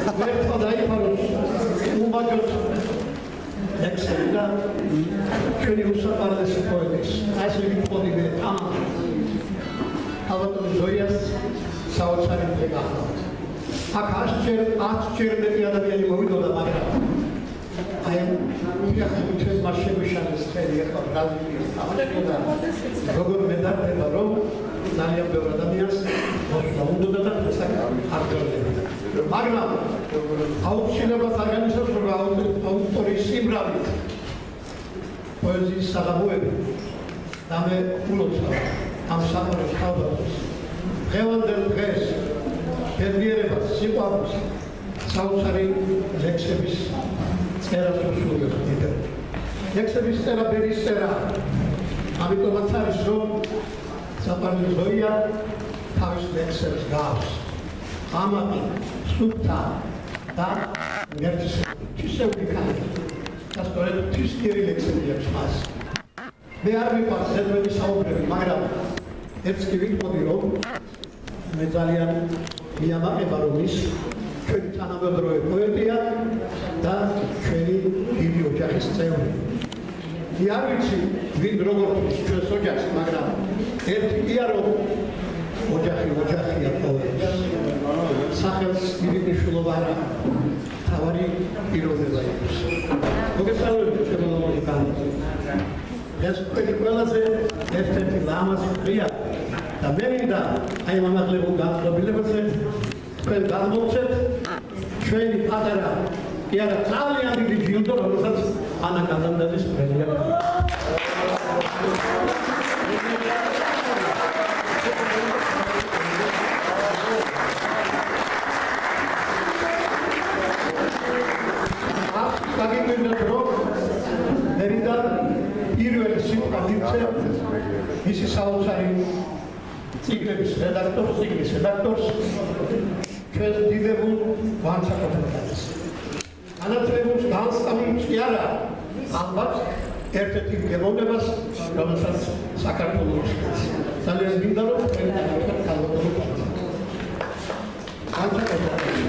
Merhaba dayı paros. Umacot. Ekstra. Şöyle usta kardeşi koyduk. Aşırı bir kodi bir tamam. Havadan zoyas. Savaşların pekahı. Akşer bir adam yani mobil olan var. Ayın bütün maşemişanı istediği kadar Robert Medar de Barom, Nalia Beradamias, Osvaldo da Arthur. Magna, auxiliava organização autorissim Rabbit. Poezii Salabuevi, Dame Ulosa, Amsamoros Calvados, Revandel Gres, Pedrierevas, Sipavos, Sausari, Lexebis, Era Susuga, Lexebis Era Berisera, Amitomatsaris Rom, Zaparnizoia, Paris Lexebis Gauss. Amati, Sutta, da, Gertis, Tiseulicani, Castoret, Tistieri Lexebis Mas. Bearvi Parcel, Saubre, Magra, Erskivik Modiro, Mezalian, Miama Baromis, Köntanamadroe Poetia, da, Köni, Divio Jachisteur. Diavici, Vindrogor, Sojas, Magra, Iaro, ოჯახი სახელს ირინიშვილოვარა თავარი პიროვნება იყო. მოგესალმებით შემოგვიყვანოთ კანონი. ეს ყველაზე ერთ-ერთი ლამაზი დღეა და მე მინდა აი მომახლებულ განწყობილებაზე თქვენ გამოვცეთ ჩვენი პატარა კი არა ძალიან დიდი ჯილდო რომელსაც ანა კანონდაძის პრემია. Isi Sausari Tigrebis redactors, kes didebu vansakotetas. Anatrebus ganstamus kiara, albat erteti gemonebas, romasas sakartolus. Salias bindaro, kalotolus. Vansakotetas.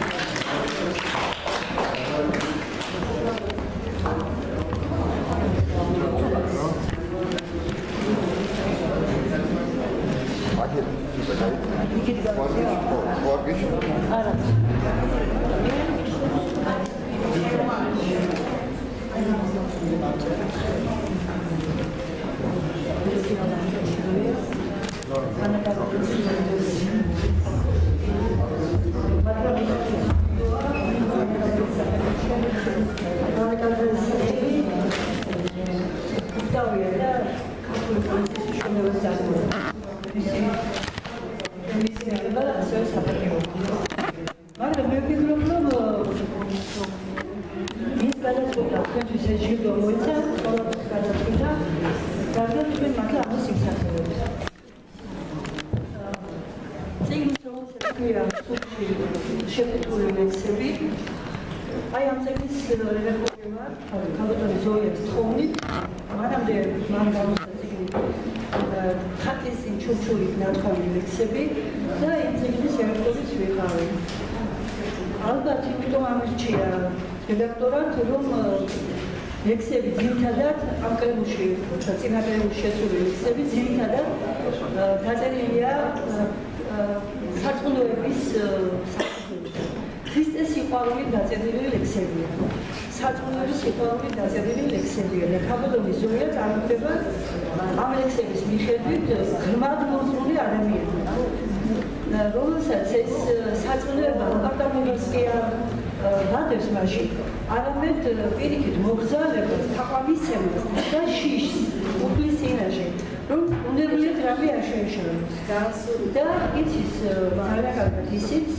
ლექსები ძირითადად ამ კრებულში, წინა კრებულში შესული ლექსები ძირითადად დაწერილია სარწმუნოების საფუძველზე. ქრისტეს სიყვარულით დაწერილი ლექსებია. სარწმუნოების სიყვარულით დაწერილი ლექსებია. და ქაბადონის ზოია წარმოდგება ამ ლექსების მიხედვით ღრმად მოზრული ადამიანია. რომელსაც ეს სარწმუნოება პარტამენტის კი ვადებს მაშინ არამედ პირიქით მოგზაურობას, თაყვანისცემას და შიშს უფლის წინაშე, რომ უნებლიეთ რამე არ შეეშალოს. და იცის ძალიან კარგად ისიც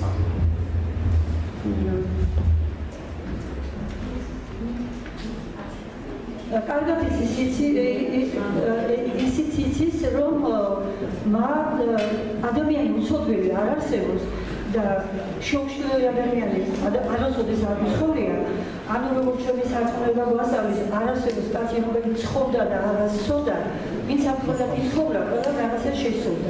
კარგად ისიც იცის, რომ მათ ადამიანი უცოდველი არ არსებობს და შეუმჩნეველი ადამიანი არასოდეს არ მცხოვრია, ანუ როგორც ჩემი სარწმუნოება გვასწავლის, არ არსებობს კაცი, რომელიც ცხოვრდა და არ ასწორდა, ვინც ამ ყველაფერს ცხოვრა, ყველა რაღაცას შეცდოდა.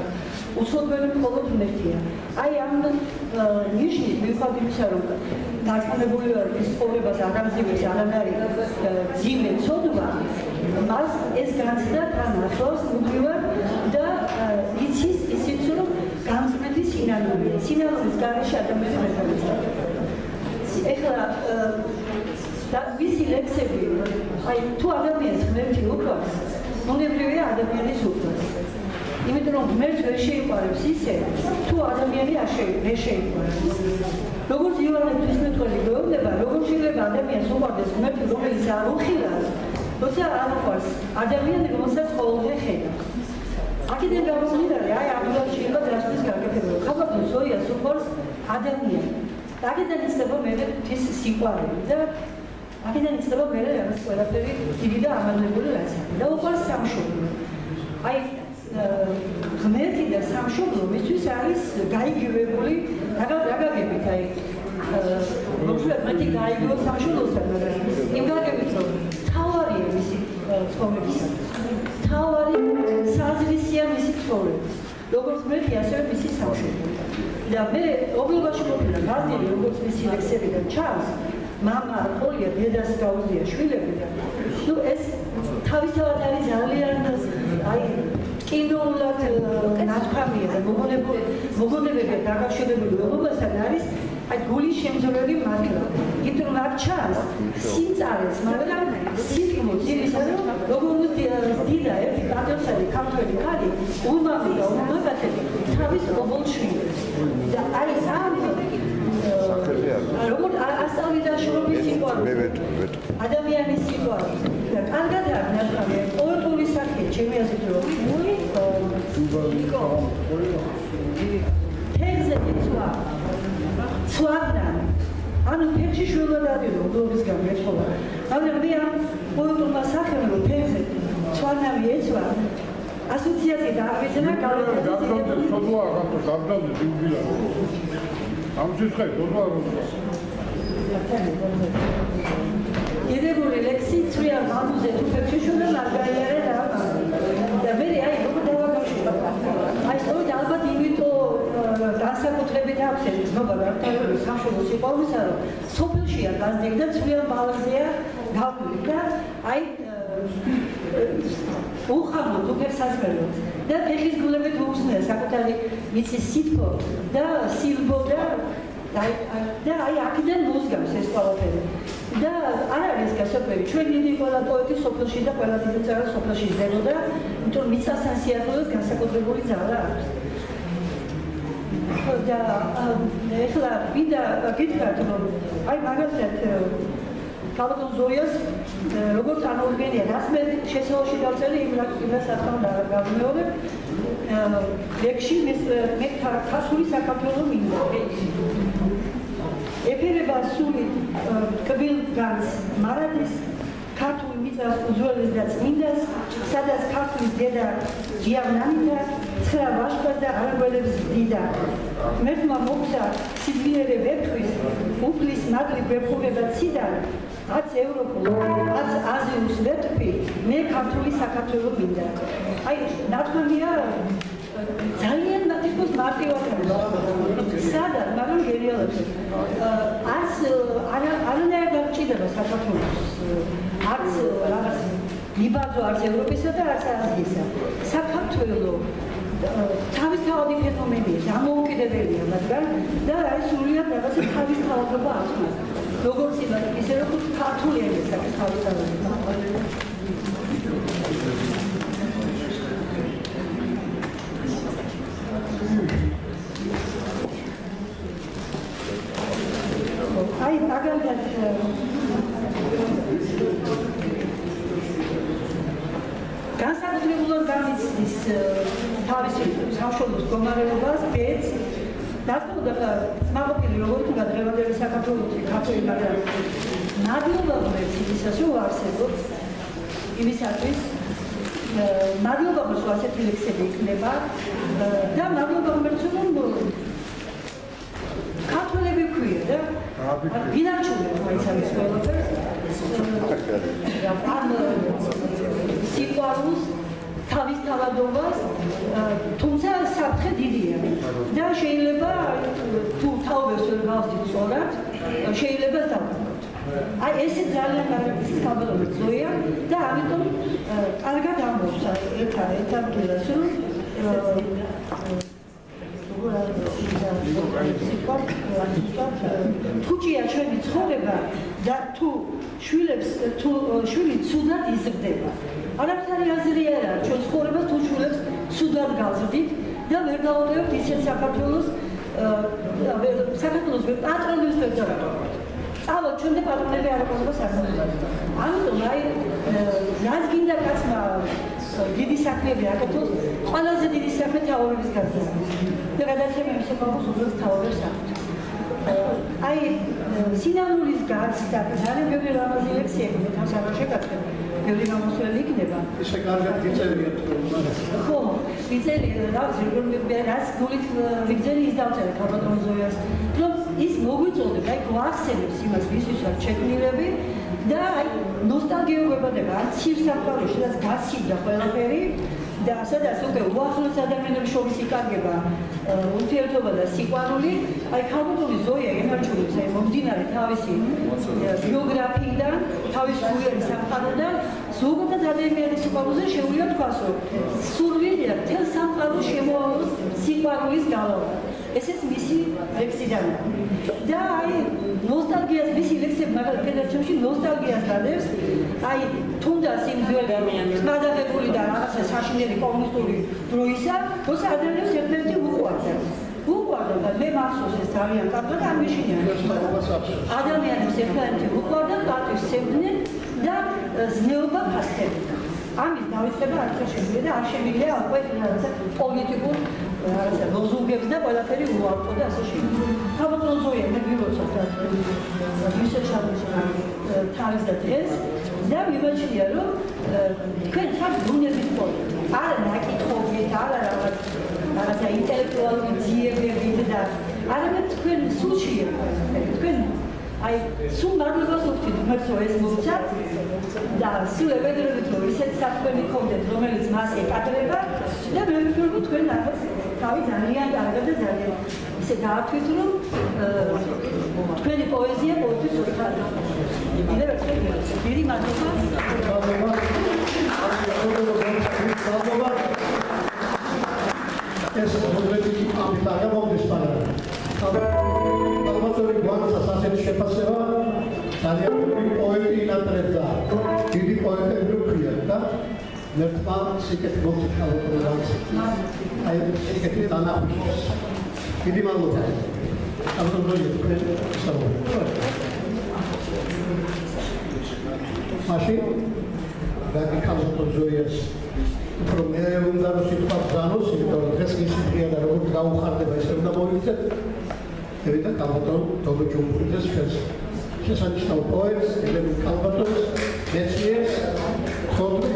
უცოდველი მხოლოდ ღმერთია. აი ამ ნიშნის მიუხედავად იმისა, რომ დარწმუნებული ვარ, ის ცხოვრებას არ ამძიმებს არანაირი ძიმე ცოდვა, მას ეს განცდა თან ახლავს მუდმივად და იცის ისიც, რომ განწმენდი სინანულია. სინანულის გარეშე ადამიანი ვერ გამოცდილდება. ეხლა და ვისი ლექსები, აი თუ ადამიანს ღმერთი უყვარს, უნებრივია ადამიანის უყვარს. იმიტომ რომ ღმერთს ვერ შეიყვარებს ისე, თუ ადამიანი არ შეიყვარს. როგორც იოანე ღვთისმეტყველი გვეუბნება, როგორ შეიძლება ადამიანს უყვარდეს ღმერთი, რომელიც არ უხილავს, როცა არ უყვარს ადამიანი, რომელსაც ყოველდღე ხედავს. აქედან გამომდინარე, აი ამბავი შეიძლება დრასტის გაკეთება. ხალხო ზოიას უყვარს ადამიანი. აქედან იცნება მე ღვთის სიყვარული და აქედან იცნება მე რაღაც ყველაფერი დიდი და ამაღლებული რაცაა. და უყვარს სამშობლო. აი ღმერთი და სამშობლო მისთვის არის გაიგივებული რაგაგებით აი მოკლედ მეტი გაიგო სამშობლოსთან მაგრამ იმ გაგებით რომ თავარია მისი ცხოვრებისათვის თავარი საზრისია მისი ცხოვრების როგორც ღმერთი ასევე მისი სამშობლო და მე ობლიბაში ყოფილა გაზდილი როგორც მისი ლექსებიდან ჩანს მამა ყოლია დედას გაუზია შვილები და ნუ ეს თავისთავად არის ძალიან აი კინოულად ნათქვამია და მოგონებები დაკავშირებული ველობასთან არის აი გულის შემზრელი მართლა. იმიტომ რომ აქ ჩანს სიმწარეს, მაგრამ სიტყვის იმისა რომ როგორ ვდიდა ერთი პატრონი ქართველი ქალი უმამი და უმამაკაცები თავის ობოლშვილებს და აი ამ როგორ ასწავლიდა შრომის სიყვარული ადამიანის სიყვარული და კარგად არის ნათქვამი პოეტური სახე ჩემი აზრით რომ თეზზე იცვა ცვადან ანუ ფეხში შვილად ადირო გლობის გამერხობა მაგრამ მე ამ პოეტურმა სახელმო თეზზე ცვადნავი ეცვა ასოციაცია დაავიძენა გავდამდე სოფლა გავდამდე დიუბილა ამ სიცხე სოფლა იდებული ლექსი ცვია მამუზე თუ ფეხში შვილად არ გაიარე რა და მე აი როგორ დავაგავშვა აი სწორედ ალბათ იმიტომ განსაკუთრებით აქვს ეს ცნობა რატომ სამშობლო სიყვარულისა რომ სოფელშია გაზრდილი და ცვიან ბალაზეა გავული და აი უხამოთ უფერსასმელოთ და ფეხის გულებით უხსნია საკუთარი მიწის სითბო და სილბო და აი აქედან მოსგავს ეს ყველაფერი და არ არის გასაკვირი ჩვენ დიდი ყველა პოეტი სოფელში და ყველა დიდი წერა სოფელში იზრდებოდა იმიტომ რომ მიწასთან სიახლოვეს განსაკუთრებული ძალა აქვს და ეხლა ვიდა გითხრათ რომ აი მაგალითად კაბატონ ზოიას როგორც წარმოუდგენია რაც მე შესაძლოა დავწერე იმას რა თქმა უნდა გავმეორებ ლექსში მე ქართული საქართველოს მინდა ეფერება სული კბილგანს მარადის ქართული მიწას უძველეს და წმინდას სადაც ქართლის დედა ჯიავნანიდა ცხრა ვაშკას და არაგველებს დიდა მერთმა მოგზა სიძლიერე ვერთვის უფლის მადლი გვეფუნება ციდან აც ევროპულ, აც აზიუს ვერტფი მე ქართული საქართველოს მინდა აი ნათქვამია ძალიან ნათქვამს მარტივად სადაც მაგრამ გერიალებს ას არანაირ გამჭირდება საქართველოს არც რაღაც იბაძო არც ევროპისა და არც აზიისა საქართველო თავისთავადი ფენომენია დამოუკიდებელია მაგრამ და არის სრულიად რაღაცა თავისთავადობა აქვს მას როგორც ისე როგორც ქართული ენის აქვს თავისთავადობა აი მაგალითად განსაკუთრებულად გამიცდის თავისი სამშობლოს მდგომარეობას ბედს დასწრდა მაგოფილი როგორ უნდა დღევანდელი საქართველოში ქართული მაგრამ მადლობა ღმერთს იმისას რომ არსებობს იმისათვის მადლობა ღმერთს რომ ასეთი ლექსები იქნება და მადლობა ღმერთს რომ ქართველები ქვია და ვინარჩუნებ მაინც არის ყველაფერს სიყვარულს თავის თავადობას, თუმცა საფრთხე დიდია და შეიძლება თუ თაობებს ვერ გავხდით სწორად, შეიძლება დავკარგოთ. აი ესე ძალიან კარგი კაბელობი ზოია და ამიტომ კარგად ამბობს ერთ ადგილას რომ თუჭია ჩვენი ცხოვრება და თუ შვილი ცუდად იზრდება. არაფერი აზრი არ არის ჩვენ ცხოვრებას თუ შვილებს ცუდად გავზრდით და ვერ გავუტევთ ისეთ საქართველოს პატრონებს ვერ დავატოვოთ. წავალ ჩვენ და პატრონები არ აყვება საქართველოს. ამიტომ აი რაც გინდა კაცმა დიდი საქმეები აკეთოს, ყველაზე დიდი საქმე თაობების გაზრდა. და გადაცემების საკითხს უბრალოდ თაობებს აქვთ. აი სინამდვილის გაცდა ძალიან ბევრი ლამაზი ლექსიები მე თავს არ შეგაცხებ. ბევრი გამოსვლელი იქნება. ისე კარგად გიწერიათ რომ ხო, ვიწერია რაც გულით ვიგზელი ის დავწერე ქალბატონ ზოიას, რომ ის მოგვიწოდებს, აი გვახსენებს იმას, ვისთვის ვარ ჩეკნილები და აი ნოსტალგიურობადება, ან ცივსაფრთხეში, რაც გასცივდა ყველაფერი და სადაც უკვე უახლოეს ადამიანების შორის იკარგება ურთიერთობა და სიყვარული, აი ქალბატონი ზოია ემარჯვენებს აი მომდინარე თავისი ბიოგრაფიიდან, თავის სულიერი სამყაროდან ზოგადად ადამიანის სიყვარულზე შეუძლია თქვას, რომ სურვილია მთელ სამყაროს შემოავლოს სიყვარულის გალავნა. ესეც მისი ლექსიდანაა. და აი ნოსტალგიას მისი ლექსები მაგალითად ფედერაციაში ნოსტალგიას გადებს, აი თუნდაც იმ ძველი გადაღებული და რაღაცა საშინელი კომუნისტური დროისა, როცა ადამიანებს ერთმანეთი უყვარდა და მე მახსოვს ეს ძალიან კარგად არ მეშინია. ადამიანებს ერთმანეთი უყვარდა, პატივს სცემდნენ და ზნეობა ფასდებდა. ამის დავიწყება არ შეგვიძლია და არ შემიძლია უკვე რაღაცა პოლიტიკურ რაღაცა ლოზუნგებს და ყველაფერი უავტო და ასე შემდეგ. ქალბატონ ზოია მე ვიმოცავ და ვისეჩავთ თავის და დღეს და მიმაჩნია რომ თქვენ ხართ ბუნების პოლიტიკა. არა ნაკითხობით, არა რაღაცა ინტელექტუალური ძიებებით და არამედ თქვენ სულშია. თქვენ აი სულ მადლობას ვუხდით უმეცო ეს მოხდა და სულ ებედრებით რომ ისეთ საქმეები გქონდეთ რომელიც მას ეკადრება და მე ვფიქრობ რომ თქვენ ახლა თავი ძალიან კარგად და ძალიან ისე დაათვით რომ თქვენი პოეზია ყოველთვის ურთადა. კიდევ ერთხელ დიდი მადლობა. ეს მოგვიყვება ამით არ გამომდის პანელი. ალბათ გვაქვს ასეთი შეფასება ძალიან დიდი პოეტი ინატრებდა. დიდი პოეტები ვქრიათ და ერთმა სიკეთე მოხდა. აი სიკეთე დანახვისას. დიდი მადლობა. ამიტომ მაშინ რადიკალურ ზოიას უფრო მე უნდა რომ სიტყვა განოს, იმიტომ რომ დღეს ის სიტყვა და როგორ გაუხარდება ეს უნდა მოიქცეთ. ევიდა ქალბატონ დოდო ჯუმბურიძეს შესანიშნავ პოეტს, ელენე ქალბატონს, მეცნიერს, ხოთმო.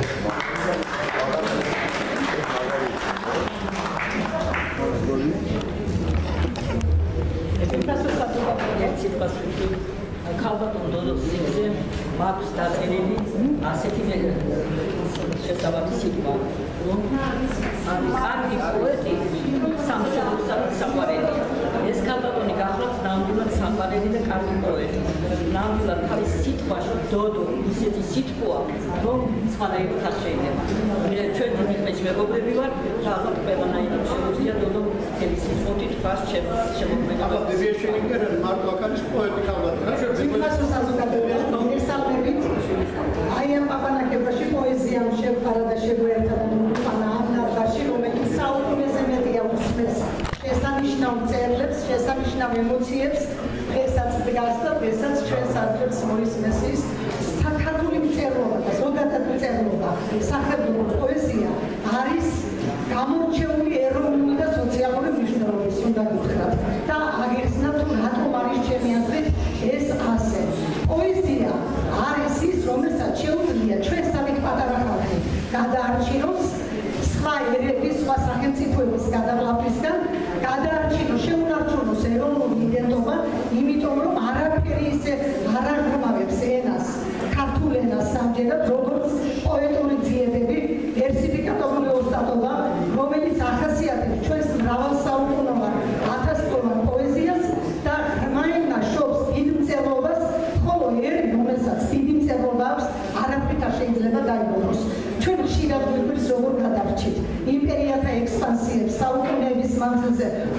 ქალბატონ დოდოს სიგზე მაქვს დაწერილი ასეთი შესაბამისი სიტყვა, რომ არის კარგი პოეტი სამშობლოსაც საყვარელია. ეს ქალბატონი გახლავთ ნამდვილად საყვარელი და კარგი პოეტი. ნამდვილად თავის სიტყვაში დოდო ისეთი სიტყვაა, რომ სხვანაირად არ შეიძლება. ჩვენ დიდი ხნის მეგობრები ვართ და ალბათ ყველანაირად შეუძლია დოდო მთელი სიტყვით თქვას შემოქმედება. აბა დევია შეიძლება მარტო აქ არის პოეტი ქალბატონი. სიტყვასო საზოგადოებას მოგესალმებით. აი ამ პაპანაკებაში პოეზიამ შევფარა და შეგვერთა ამ ნარბაში, რომელიც საუკუნეზე მეტია უსმენს შესანიშნავ წერლებს, შესანიშნავ ემოციებს, დღესაც დგას და დღესაც ჩვენს აზრებს მოისმენს ის საქართველოს მწერლობა და ზოგადად მწერლობა, სახელმწიფო პოეზია არის გამორჩეული ეროვნული და სოციალური მნიშვნელობის უნდა გითხრათ და აგეხსნათ თუ რატომ არის ჩემი აზრით ეს ასე. პოეზია არის ის, რომელსაც შეუძლია ჩვენ სამით პატარა ხალხი გადაარჩინოს სხვა ერების, სხვა სახელმწიფოების გადავლაფისგან, გადაარჩინოს, შეუნარჩუნოს ეროვნული იდენტობა, იმიტომ რომ არაფერი ისე არ აღრმავებს ენას, ქართულ ენას სამჯერად, როგორც პოეტური ძიებები, ვერსიფიკა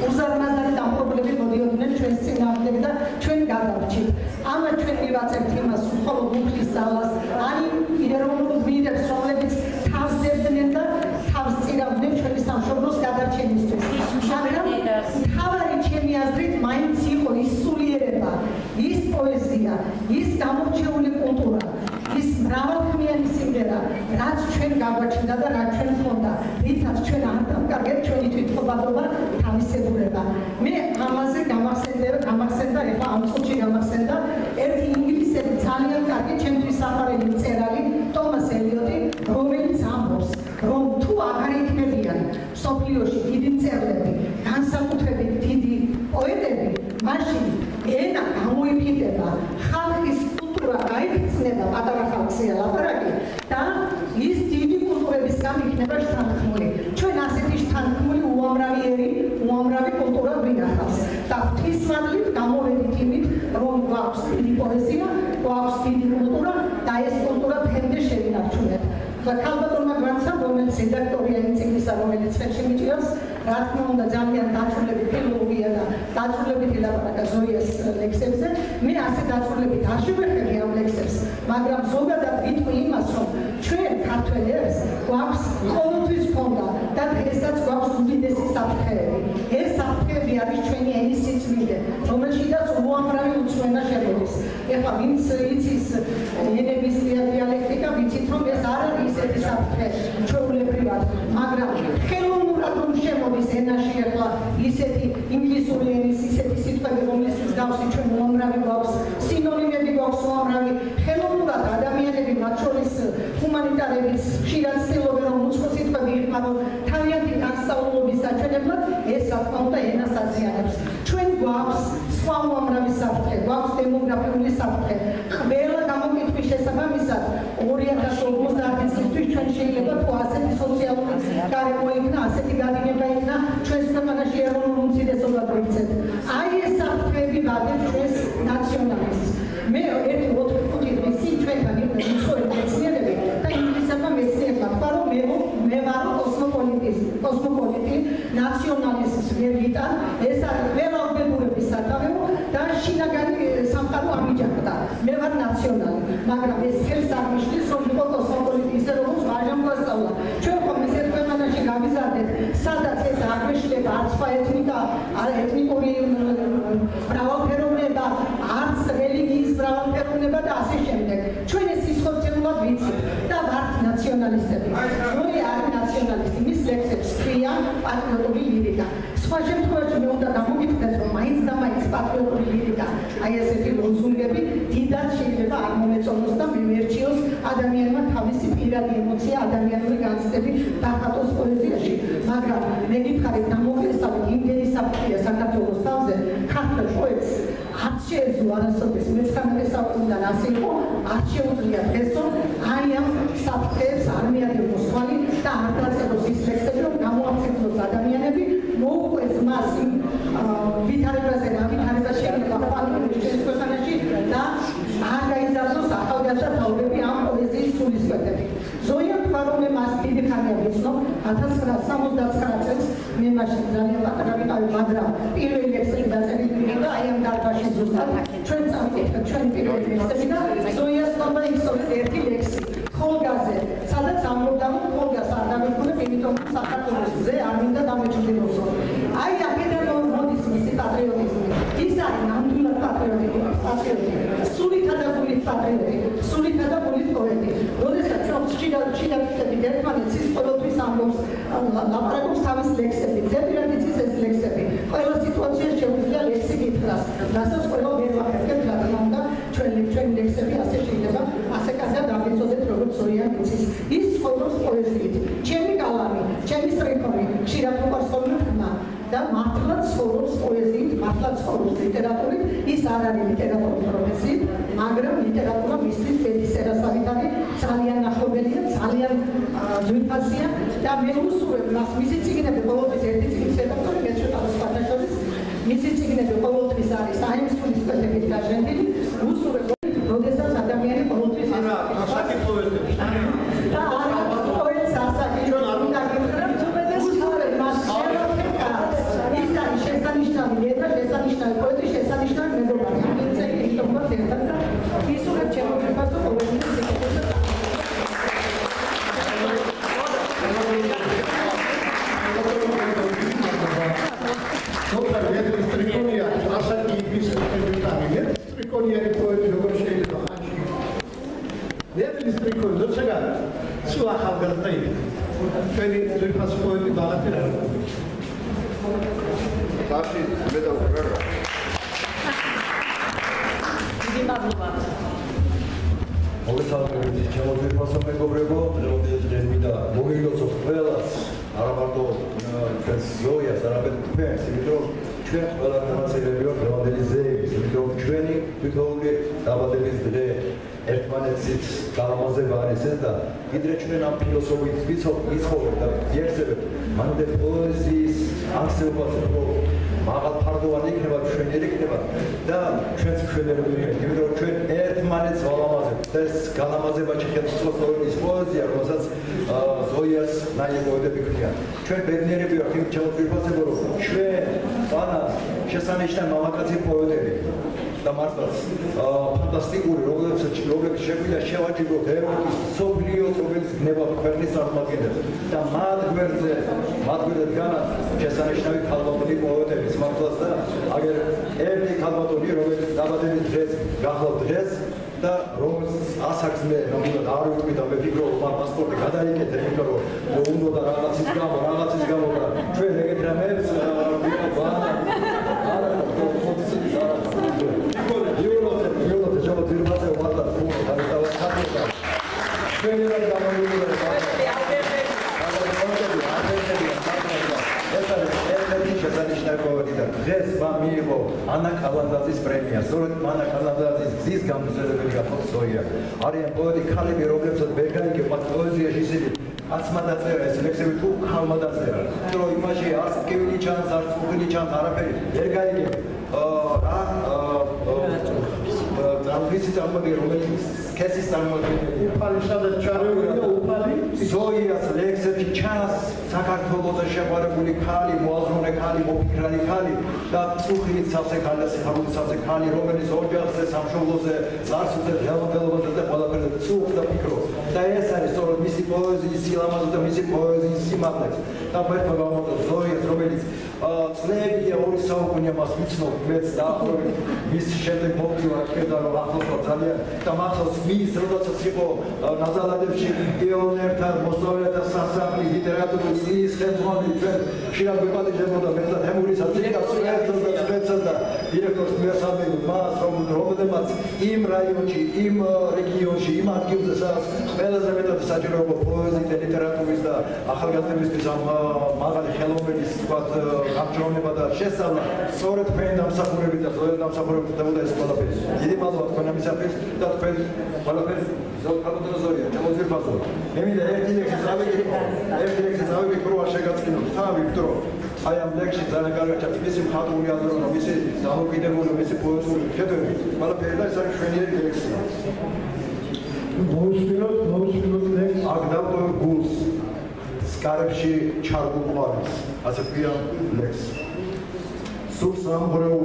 უზარმაზარი დამპყრობლები მოდიოდნენ ჩვენს წინააღმდეგ და ჩვენ გადავრჩით. ამათ ჩვენ მივაწერთ იმას, მხოლოდ უფლის ძალას, ან ეროვნულ გმირებს, რომლებიც თავს დებდნენ და თავს წირავდნენ ჩვენი სამშობლოს გადარჩენისთვის. მაგრამ მთავარი ჩემი აზრით მაინც იყო ის სულიერება, ის პოეზია, ის გამორჩეული კულტურა, ის მრავალხმიანი სიმღერა, რაც ჩვენ გაგვაჩნდა და რაც ჩვენ ჰქონდა, რითაც ჩვენ არ დავკარგეთ ჩვენი თვითმყოფადობა, თავისებურება. მე ამაზე გამახსენდა ეხლა ამ წუთში გამახსენდა ერთი ინგლისელი ძალიან კარგი ჩემთვის საფარელი მწერალი ტომას ელიოტი, რომელიც ამბობს, რომ თუ აღარ იქნებიან მსოფლიოში დიდი მწერლები, განსაკუთრებით დიდი პოეტები, მაშინ ენა გამოიფიდება, ხალხის კულტურა გაიხსნება, პატარა ხალხია ლაპარაკი და ის დიდი კულტურებისგან იქნება შთანხმული. ჩვენ ასეთი შთანხმული უამრავი კულტურა გვინახავს და ღვთისმადლით გამოვედით იმით, რომ გვაქვს დიდი პოეზია, გვაქვს დიდი კულტურა და ეს კულტურა დღემდე შევინარჩუნეთ. ქალბატონმა გვანცა, რომელიც რედაქტორია იმ წიგნისა, რომელიც ხელში მიჭირავს, რა თქმა უნდა ძალიან დაწვრილებით ფილოლოგია და დაწვრილებით ელაპარაკა ზოიას ლექსებზე. მე ასე დაწვრილებით არ შევეხები ამ ლექსებს, მაგრამ ზოგადად ვიტყვი იმას, რომ ჩვენ ქართველებს გვაქვს ყოველთვის ჰქონდა და დღესაც გვაქვს უდიდესი საფრთხეები. ეს საფრთხეები არის ჩვენი ენის სიწმინდე, რომელშიდაც უამრავი უცხოენა შემოდის. ეხლა ვინც იცის ენების დიალექტიკა, ვიცით რომ ეს არ არის ისეთი საფრთხე ჩვეულებრივად, მაგრამ ხელოვნურად რომ შემოდის ენაში ეხლა ისეთი ინგლისური ენის ისეთი სიტყვები, რომლისთვის გავსი ჩვენ უამრავი გვაქვს, სინონიმები გვაქვს უამრავი, ხელოვნურად ადამიანები, მათ შორის ჰუმანიტარებიც ხშირად ცდილობენ რომ უცხო სიტყვები იხმარონ თავიანთი განსწავლულობის საჩვენებლად, ეს რა თქმა უნდა ენას აზიანებს. ჩვენ გვაქვს სხვა უამრავი საფრთხე, გვაქვს დემოგრაფიული საფრთხე. ყველა გამოკითხვის შესაბამისად 2050 წლისთვის ჩვენ შეიძლება თუ ასეთი სოციალური გარემო იქნა, ასეთი გადინება იქნა, ჩვენს ქვეყანაში ეროვნულ უმცირესობად ვიქცეთ. აი ეს საფრთხეები ვადებს ჩვენს ნაციონალიზმს. მე ერთი 4-5 დღის წინ ჩვენთან იყო უცხოელი მეცნიერები და ინგლისელმა მეცნიერმა თქვა, რომ მე ვარ კოსმოპოლიტი, ნაციონალიზმს ვერ ვიტან, ეს არის ველალბებურების სათავეო და შინაგანი სამყარო ამიჯახდა. მე ვარ ნაციონალი, მაგრამ ეს ხელს არ მიშლის, რომ იყო კოსმოპოლიტი, ისე როგორც ვაჟამ გვასწავლა. ჩვენ ხომ ისეთ ქვეყანაში გავიზარდეთ, სადაც ეს არ მეშლება, არც სხვა ეთნიკა, ეთნიკური მრავალფეროვნება, არც რელიგიის მრავალფეროვნება და ასე შემდეგ. ჩვენ ეს სიხორცელულად ვიცით და ვართ ნაციონალისტები. ზოია არის ნაციონალისტი, მის ლექსებს ქვია პატრიოტული ლირიკა. სხვა შემთხვევაში მე უნდა გამოგიყვეს, რომ მაინც და მაინც პატრიოტული ლირიკა, აი ესეთი ლოზუნგები დიდად შეიძლება არ მომეწონოს და მიმერჩიოს ადამიანმა თავისი პირადი ემოცია, ადამიანური განცდები დახატოს პოეზიაში. მაგრამ მე გითხარით, დამოკლესავით იმდენი საფრთხეა საქართველოს თავზე, ქართულ პოეტს არ შეეძლო არასოდეს მე-19 საუკუნიდან ასე იყო, არ შეუძლია დღეს რომ აი ამ საფრთხეებს არ მიადგოს თვალი და არ დაწეროს ის ლექსები, რომ გამოაფრთხილოს ადამიანები, მოუყვეს მას იმ ვითარებაზე და ვითარებაში ჩვენს ქვეყანაში და არ გაიზარდოს ახალგაზრდა თაობები ამ პოეზიის სულისკვეთები. ზოია თქვა, რომ მე მას დიდი ხანია ვიცნობ, 1979 წელს მე მაშინ ძალიან პატარა ვიყავი, მაგრამ პირველი ლექსები დაწერილი იყო აი ამ დარბაზში ზუსტად ჩვენ წავიკითხეთ ჩვენი პირველი ლექსები და ზოიას თქმა ისწავლეთ ერთი ლექსი ხოლგაზე, სადაც ამბობდა, რომ ხოლგას არ დამექონებ, იმიტომ რომ საქართველოს მზე არ მინდა დამეჩნდებოსო. აი აქედან მოდის მისი პატრიოტიზმი. ის არის ნამდვილად პატრიოტი, სულითა და გულით პატრიოტი, სულითა და გულით პოეტი. როდესაც ჩვენ შიდავით ერთმანეთს, ის ყოველთვის ამბობს, ლაპარაკობს თავის ლექსებით, ზეპირად იცის ეს ლექსები. ყველა სიტუაციაში შეუძლია ლექსი გითხრას, რასაც ყველა ვერ ვახერხებთ, რა თქმა უნდა, ჩვენი ლექსები ასე შეიძლება ასე კარგად დავეწოდეთ, როგორც ზოია იცის. ის ცხოვრობს პოეზიით. ჩემი კალამი, ჩემი სტრიქონი, ხშირად უყვარს ხოლმე ხმა და მართლაც ცხოვრობს პოეზიით, მართლაც ცხოვრობს ლიტერატურით. ის არ არის ლიტერატურის პროფესიით, მაგრამ ლიტერატურა მისთვის ბედისერასავით არის, ძალიან ახლობელია, ძალიან ძვირფასია და მე უსურვებ მას. მისი წიგნები ყოველთვის ერთი წიგნის რედაქტორი, მე ცოტა სხვათა შორის, მისი წიგნები ყოველთვის არის აი ამ სულისკვეთებით გაჟენდილი, უსურვებ, როდესაც ადამიანი ყოველთვის არა, ასაკი პოეტები. და არა პოეტს ასაკი, რომ არ უნდა გითხრათ, უსურვებ მას. ის არის ტიპის პრეზენტაცია. სტრიქონიანი პოეტი როგორ შეიძლება ხანში. ნეპლის სტრიქონი როცა სულ ახალგაზრდა იყო. ჩვენი ძვირფას პოეტი ბალატირა. დაში მე და უკრა. დიდი მადლობა. მოგესალმებით ჩემო ძვირფასო მეგობრებო, რომლის დღემდე მოგილოცოთ ყველას, არა მარტო ჩვენს ზოიას, არამედ თქვენს, იმიტომ რომ ჩვენ ყველა მონაწილეები ვართ დღევანდელი ზეების, იმიტომ რომ ჩვენი თითოეული დაბადების დღე ერთმანეთს გამაზება არის ეს და კიდე ჩვენ ამ ფილოსოფიით ვიცხოვთ და ვიერთებთ მანამდე პოეზიის არსებობას უფრო მაღალ ფარდოვანი იქნება, მშვენიერი იქნება და ჩვენც მშვენიერები ვიქნებით, იმიტომ რომ ჩვენ ერთმანეთს ვალამაზებთ და ეს განამაზება ჩეხეთის პოეზია, რომელსაც ზოიას ნაირი პოეტები ქმნიან. ჩვენ ბედნიერები ვართ იმ ჩემო ძვირფასებო, რომ ჩვენ პანა შესანიშნავი მამაკაცი პოეტები და მართლაც ფანტასტიკური, რომლებიც შეგვიძლია შევაჯიბოთ ევროპის სოფლიოს, რომელიც ნება ქვეყნის წარმომადგენლებს და მათ გვერდზე დგანან შესანიშნავი ქალბატონი პოეტების მართლაც და აგერ ერთი ქალბატონი, რომელიც დაბადების დღეს გახლავთ დღეს და რომელს ასაკს მე ნამდვილად არ ვიყიდ და მე ვფიქრობ რომ პასპორტი გადაიკეთე, იმიტომ რომ უნდა და რაღაცის გამო და ჩვენ ეგეთ რამებს დღეს მან მიიღო ანა კალანდაძის პრემია. სწორედ ანა კალანდაძის გზის გამგზავრებელი გახდა ზოია. არიან პოეტი ქალები, რომლებსაც ვერ გაიგებ მათ პოეზიაში ისინი აცმა დაწერა, ეს ლექსები თუ ქალმა დაწერა. იმიტომ რომ იმაში არც ტკივილი ჩანს, არც უხილი ჩანს, არაფერი ვერ გაიგებ. This somebody რომელიც სქესის წარმოადგენელი უფალი სადაც ჩარეული და უფალი ზოიას ლექსებში ჩანს საქართველოს შეყვარებული ქალი, მოაზროვნე ქალი, მოფიქრალი ქალი და წუხილით სავსე ქალი, სიხარულით სავსე ქალი, რომელიც ოჯახზე, სამშობლოზე, წარსულზე, დღევანდელობაზე და ყველაფერზე წუხს და ფიქრობს. და ეს არის სწორედ მისი პოეზიის სილამაზე და მისი პოეზიის სიმაღლეც. და მერტო გამოდო ზოიას, რომელიც წლებია ორი საუკუნეა მას ვიცნობ, მეც დაახლოებით მის შემდეგ მოვიდა კიდე რომ ახლობ ძალიან და მახსოვს მის როდესაც იყო ნაზალადებში პიონერთა მოსწავლეთა სასახლე ლიტერატურული წლის ხელმძღვანელი ჩვენ ხშირად ვიპატიჟებოდა მე და თემურის ასეცდა და დირექტორს მიასწავლებდი მას რომელმაც იმ რაიონში, იმ რეგიონში, იმ ადგილზე სადაც ყველაზე მეტად საჭიროება პოეზიის და ლიტერატურის და ახალგაზრდებისთვის ამ მაღალი ხელოვნების ვთქვათ გამჭრომლება და შესწავლა სწორედ თქვენი დამსახურებით და ზოიას დამსახურებით ხდებოდა ეს ყველაფერი. დიდი მადლობა თქვენებისათვის და თქვენ ყველაფერს ზოგადად ჩემო ძვირფასო. მე მინდა ერთი ლექსი წავიკითხო, არ შეგაწყინოთ თავი, იმიტომ რომ აი ამ ლექსში ძალიან კარგად ჩანს მისი მხატვრული აზროვნა, მისი დამოკიდებული, მისი პოეზიური ხედვები, ყველაფერი და ეს არის შვენიერი ლექსი. მოვისმინოთ ლექსს აქ დავტოვებ გულს სკარებში ჩარგულ ყვავილს, ასე ქვია ლექსს. სურს ამღრეულ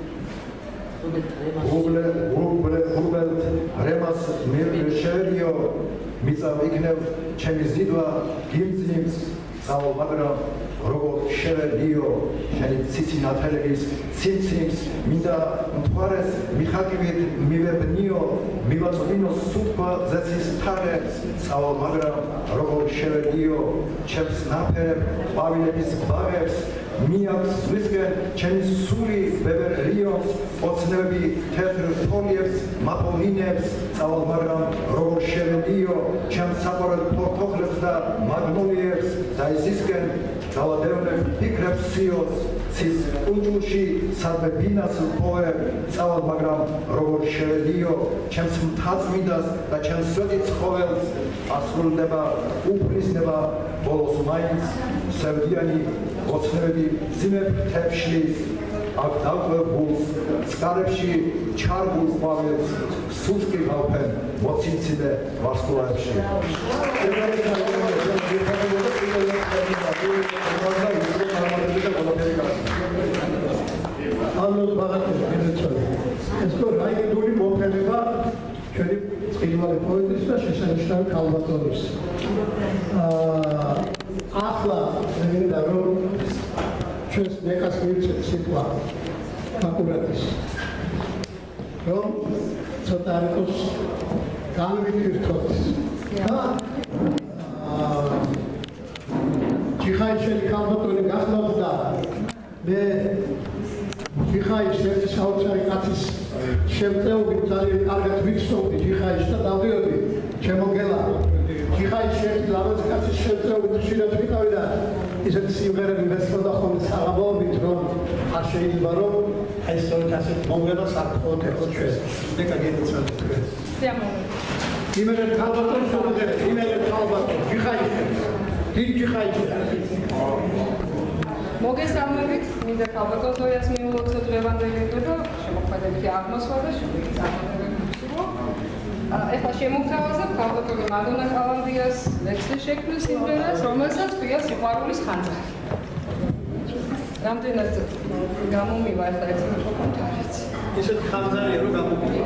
Rubel Remas Mirshevio Mitsa Viknev Chemizidva Gimzins Sao Magra Rogo Shevelio Shenit Cicinatelis Cincins Mida Tuares Mikhakivit Miverbnio Mivatsovino Suppa Zetsis Tarex Sao Magra Rogo Shevelio Chems Naper Pavilevis Barex Miaks Zwisken Chenis Suri Beber Rios Otsnevi Tetr Tolievs Mapolinevs Sao Magra Rogo Shevelio Chems Saporet Portoklevs da Magnolievs Zaisisken Zaladevnev Pikrevs Sios Cis Ujushi Sadbebinas Poe Sao Magra Rogo Shevelio Chems Mtazmidas da Chems Sodits Hovels Asruldeba Uprisneba Bolos Mainz Sevdiani ოცნებები ძიმებ თებში აქ დაგვებულს სკარებში ჩარგულს ყვავილს სუსტი გავფენ მოცინციდე ვარსკვლავებში ალოს ბაღატის გენეცოდი ეს თო რაიგებული მოფენება ჩვენი წილვალი პოეტის და შესანიშნავი ქალბატონის ახლა მინდა რომ ჩვენს მეკას მივცეთ სიტყვა ფაკულტეტის. რომ ცოტა იყოს განვითიროთ. და ჯიხაიშვილი ქალბატონი გახლავთ და მე ჯიხაიშ ერთი საოცარი კაცის შემწეობით ძალიან კარგად ვიცნობდი ჯიხაიშს და დავდიოდი შემოგელა ჯიხაიშ ერთი ლამაზი კაცის შემწეობით ხშირად ვიყავი და ისეთი სიმღერები ვესწროდა ხოლმე საღამოობით რომ არ შეიძლება რომ აი სწორედ ასეთ მომღერალს არ გქონდეთ ეხლა ჩვენ და გაგეცადეთ თქვენ იმერე ქალბატონი შემოგელა იმერე ქალბატონი ჯიხაიშ დიდ ჯიხაიშ მოგესალმებით, მინდა ქალბატონ ზოიას მიულოცოთ დღევანდელი დღე შემოქმედებითი აღმოსვლა და შეგვიძლია წარმატებები ვსურვო. ეხლა შემოგთავაზებ ქალბატონი მადონა კალანდიას ლექსის შექმნის სიმღერას, რომელსაც ქვია სიყვარულის ხანძარი. რამდენად გამომივა ეხლა ეს კომენტარიც. ისეთი ხანძარია რომ გამომივა.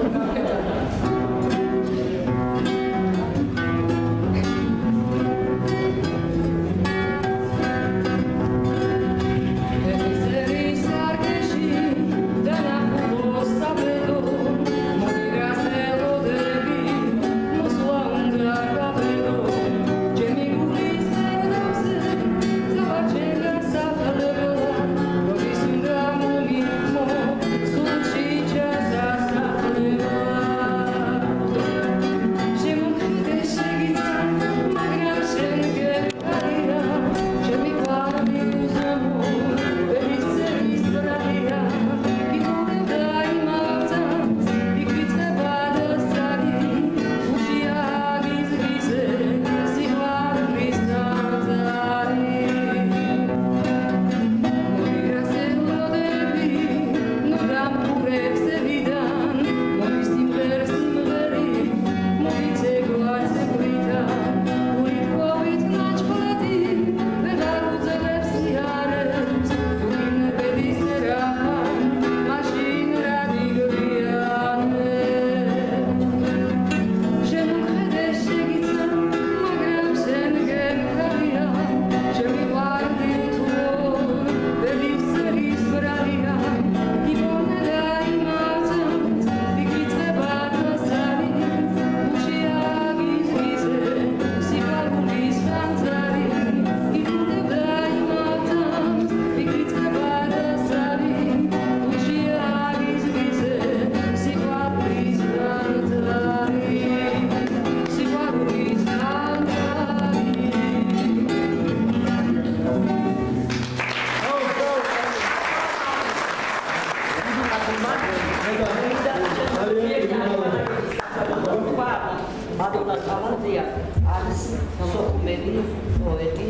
მადონა კალანდია არის სოხუმელი პოეტი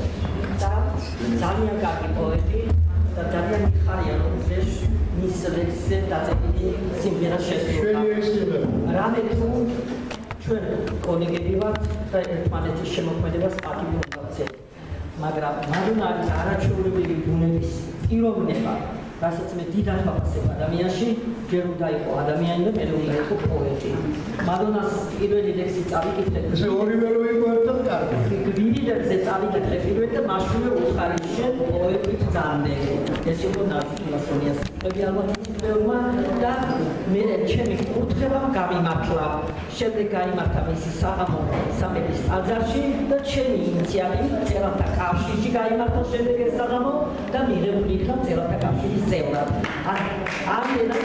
და ძალიან კარგი პოეტი და ძალიან მიხარია რომ ეს მის ლექსზე დაწერილი სიმღერა შესრულდა. რამე თუ ჩვენ კოლეგები ვართ და ერთმანეთის შემოქმედებას პატივი უნდა ვცეთ. მაგრამ მადონა არის არაჩვეულებრივი ბუნების პიროვნება, რასაც მე დიდად ვაფასებ ადამიანში, ჯერ უნდა იყო ადამიანი და მერე უნდა იყო პოეტი. მადონას პირველი ლექსი წავიკითხე. ესე ორივე რო იყო ერთად კარგი. გვირიდებზე წავიკითხე პირველ და მაშინვე უხარი შენ პოეტით ძამდე. ეს იყო ნასონიას სიტყვები ალბათ იცნობმა და მე ჩემი კურთხევამ გამიმართლა. შემდეგ გაიმართა მისი საღამო სამების ტაძარში და ჩემი ინიციატივით წერალთა კავშირში გაიმართა შემდეგ ეს საღამო და მიღებული იქნა წერალთა კავშირის წევრად. ამდენად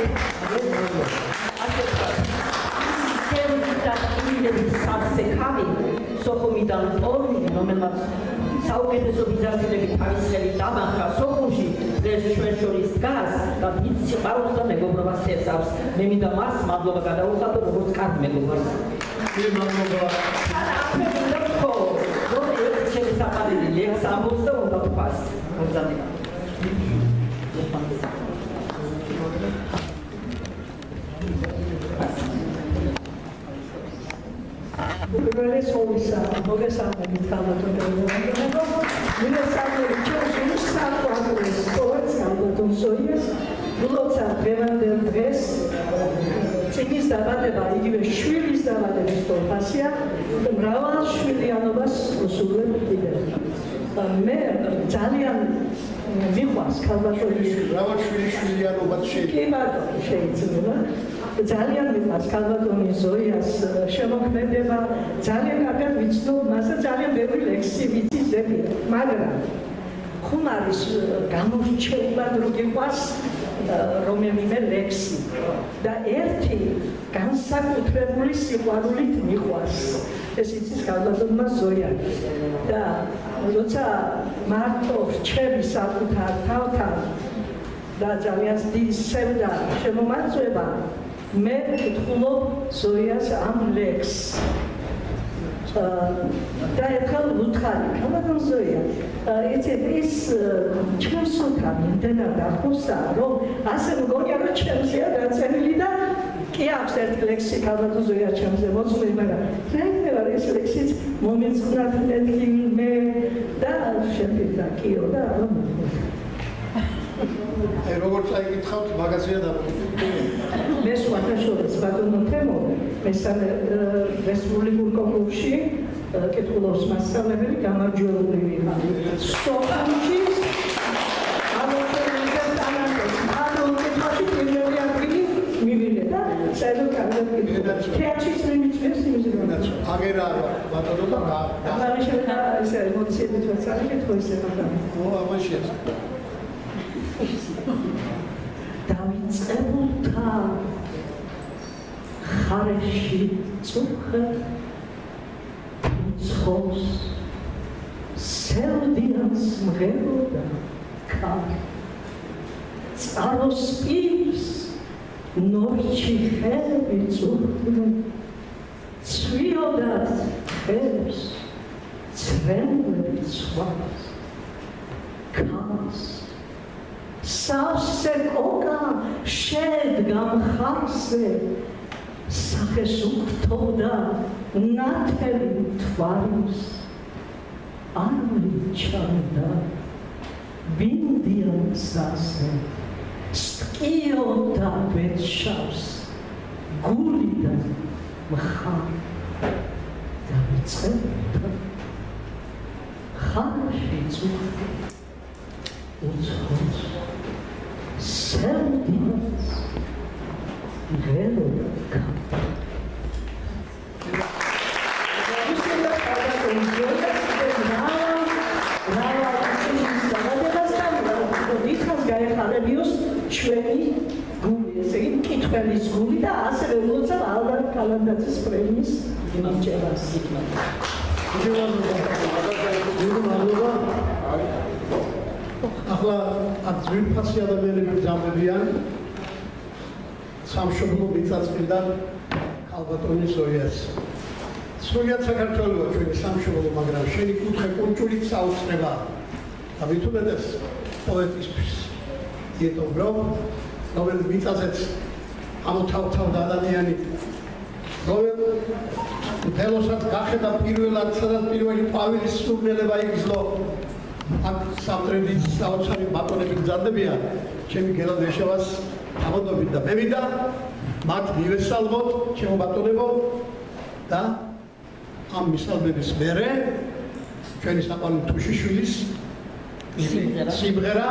სოხუმიდან ორი, რომელმაც საუკეთესო ბიზანტიელები თავის ხელით დამარხა სოხუმში, ეს ჩვენ შორის დგას და დიდ სიყვარულს და მეგობრობას ეხსავს. მე მინდა მას მადლობა გადაუხადო როგორც კარგ მეგობრს. მადლობა. ახლა მინდა ვთქო, რომ ეს ჩემი საყვარელი ლექს ამბობს და უნდა ვფას. მოგზაურობა. პირველი სოლისა მოგესალმებით ქალბატონებო. მოგესალმებით ჩემს უსაყვარლეს პოეტს ქალბატონ ზოიას, როცა დღევანდელ დღეს წიგნის დაბადება იგივე შვილის დაბადების თორფასია და მრავალშვილიანობას უსურვებ კიდევ. მე ძალიან მიყვარს ქალბატონის რავაშვილი-შვილიანობაც კი ბატონო შეიძლება ძალიან მიყვარს ქალბატონის ზოიას შემოქმედება ძალიან კარგად ვიცნობ მას და ძალიან ბევრი ლექსი ვიცი მაგრამ ხომ არის გამორჩეულად რო გიყვარს რომელიმე ლექსი და ერთი განსაკუთრებული სიყვარულით მიყვარს ეს იცის ქალბატონმა ზოიამ და როცა მარტო რჩები საკუთარ თავთან და ძალიან დიდი სევდა შემომაწვევა მე ვკითხულობ ზოიას ამ ლექსს და ერთხელ ვუთხარი ქალბატონ ზოია ეს ჩემს სულთან იმდენად ახლოსა რომ ასე მგონია რომ ჩემზეა დაწერილი და კი აქვს ერთ ლექსი ქალბატონ ზოია ჩემზე მოწმული მაგრამ შეიძლება ეს ლექსიც მომეწყნათ მე და შეფიქრა კიო და აი როგორც აიკითხავთ მაგაზია და მე სხვათაშორის ბატონო თემო მესამე რესპუბლიკურ კონკურსში კითხულობს მასწავლებელი გამარჯვებული ვიყო. სტოკჰოლმში მივიღე და საერთოდ კარგად თეატრში მიმიწვევს იმის რომ აგერა ბატონო და აღარ შეიძლება ესე ემოციები თვალსაჩინო კითხო ისე მაგრამ ამაშია დავიწყებულთა ხარეში წუხე ცხოს სევდიანს მღეროდა ქალი წყაროსპირს ნორჩი ხეები წუხდნენ ცვიოდათ ხეებს ცრემლები ცხვარს ქალს სავსე კოკა შედგა მხარზე სახეს უქთობდა ნათელი თვალის არ მიჩანდა ბინდიან გზაზე სტკიოდა ბედშავს გულიდან მხარ დავიწყებდა ხარში წუხდი უცხოს სევდიანს მღეროდა ქალი ჩვენი გული, ესე იგი მკითხველის გული და ასევე უცებ ალბათ კალანდაძის პრემიის მიმარჯვებას. ახლა აქ ძვირფასი ადამიანები გზამდებიან სამშობლო მიწაწმიდან ქალბატონის ზოიას. ზოია საქართველოა ჩვენი სამშობლო, მაგრამ შენი კუთხე კუნჭულით საოცრება და მით უმეტეს პოეტისთვის. იტობრო, რომელიც მიწაზეც ამოთავთავდა ადამიანი, რომელიც თელოსაც გახედა პირველად, სადაც პირველი ყვავილის სურნელება იგრძნო, აქ სამტრედის საოცარი ბატონები გზარდებიან, ჩემი გელად ეშევას ამოდობით და მე მინდა მათ მივესალმოთ, ჩემო ბატონებო და ამ მისალმების მერე ჩვენი საყვარელი თუშიშვილის სიმღერა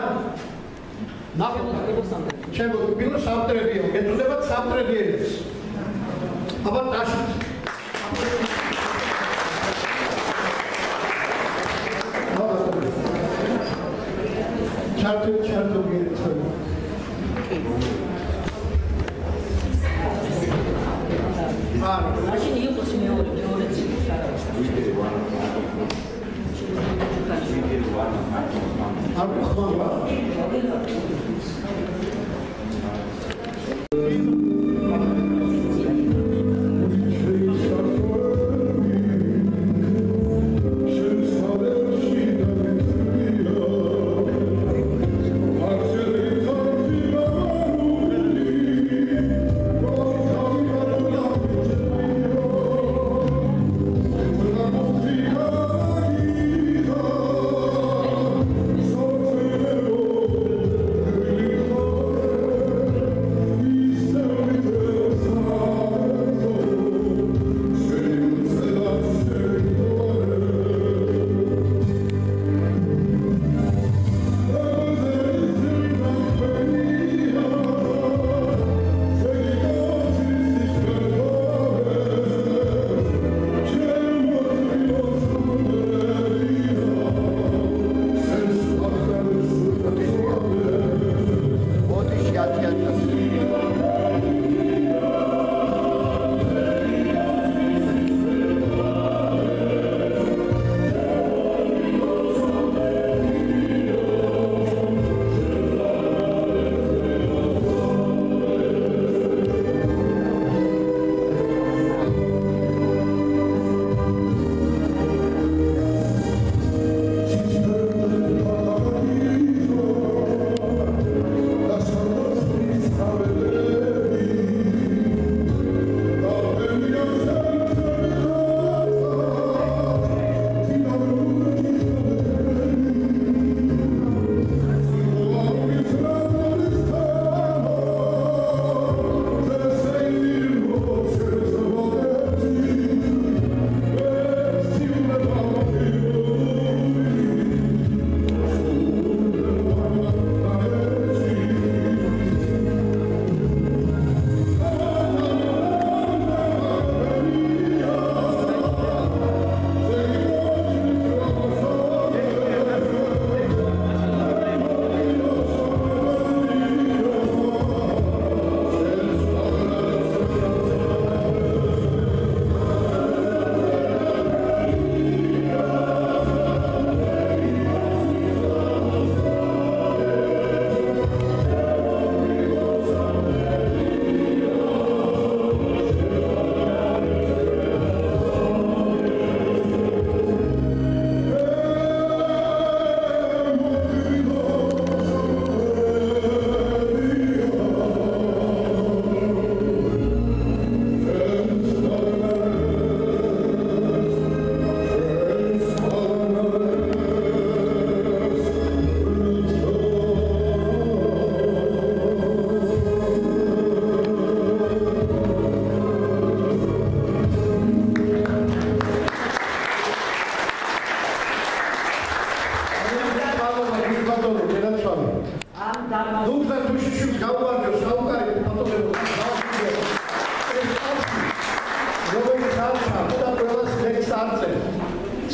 ჩემო პირველ სამტრედიო, გეცვლებათ სამტრედიელებს. აბა დაშით. ჩარტო გეცვლება. მაშინ იყოს მეორე ციკლის არავის. არ ხმობა.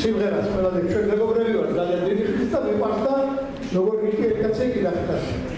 სიმღერას ყველაზე ჩვენ მეგობრები ვარ ძალიან დიდი ხნის და მიყვარს და როგორ ვიქი ერთად ეგილა ხარ.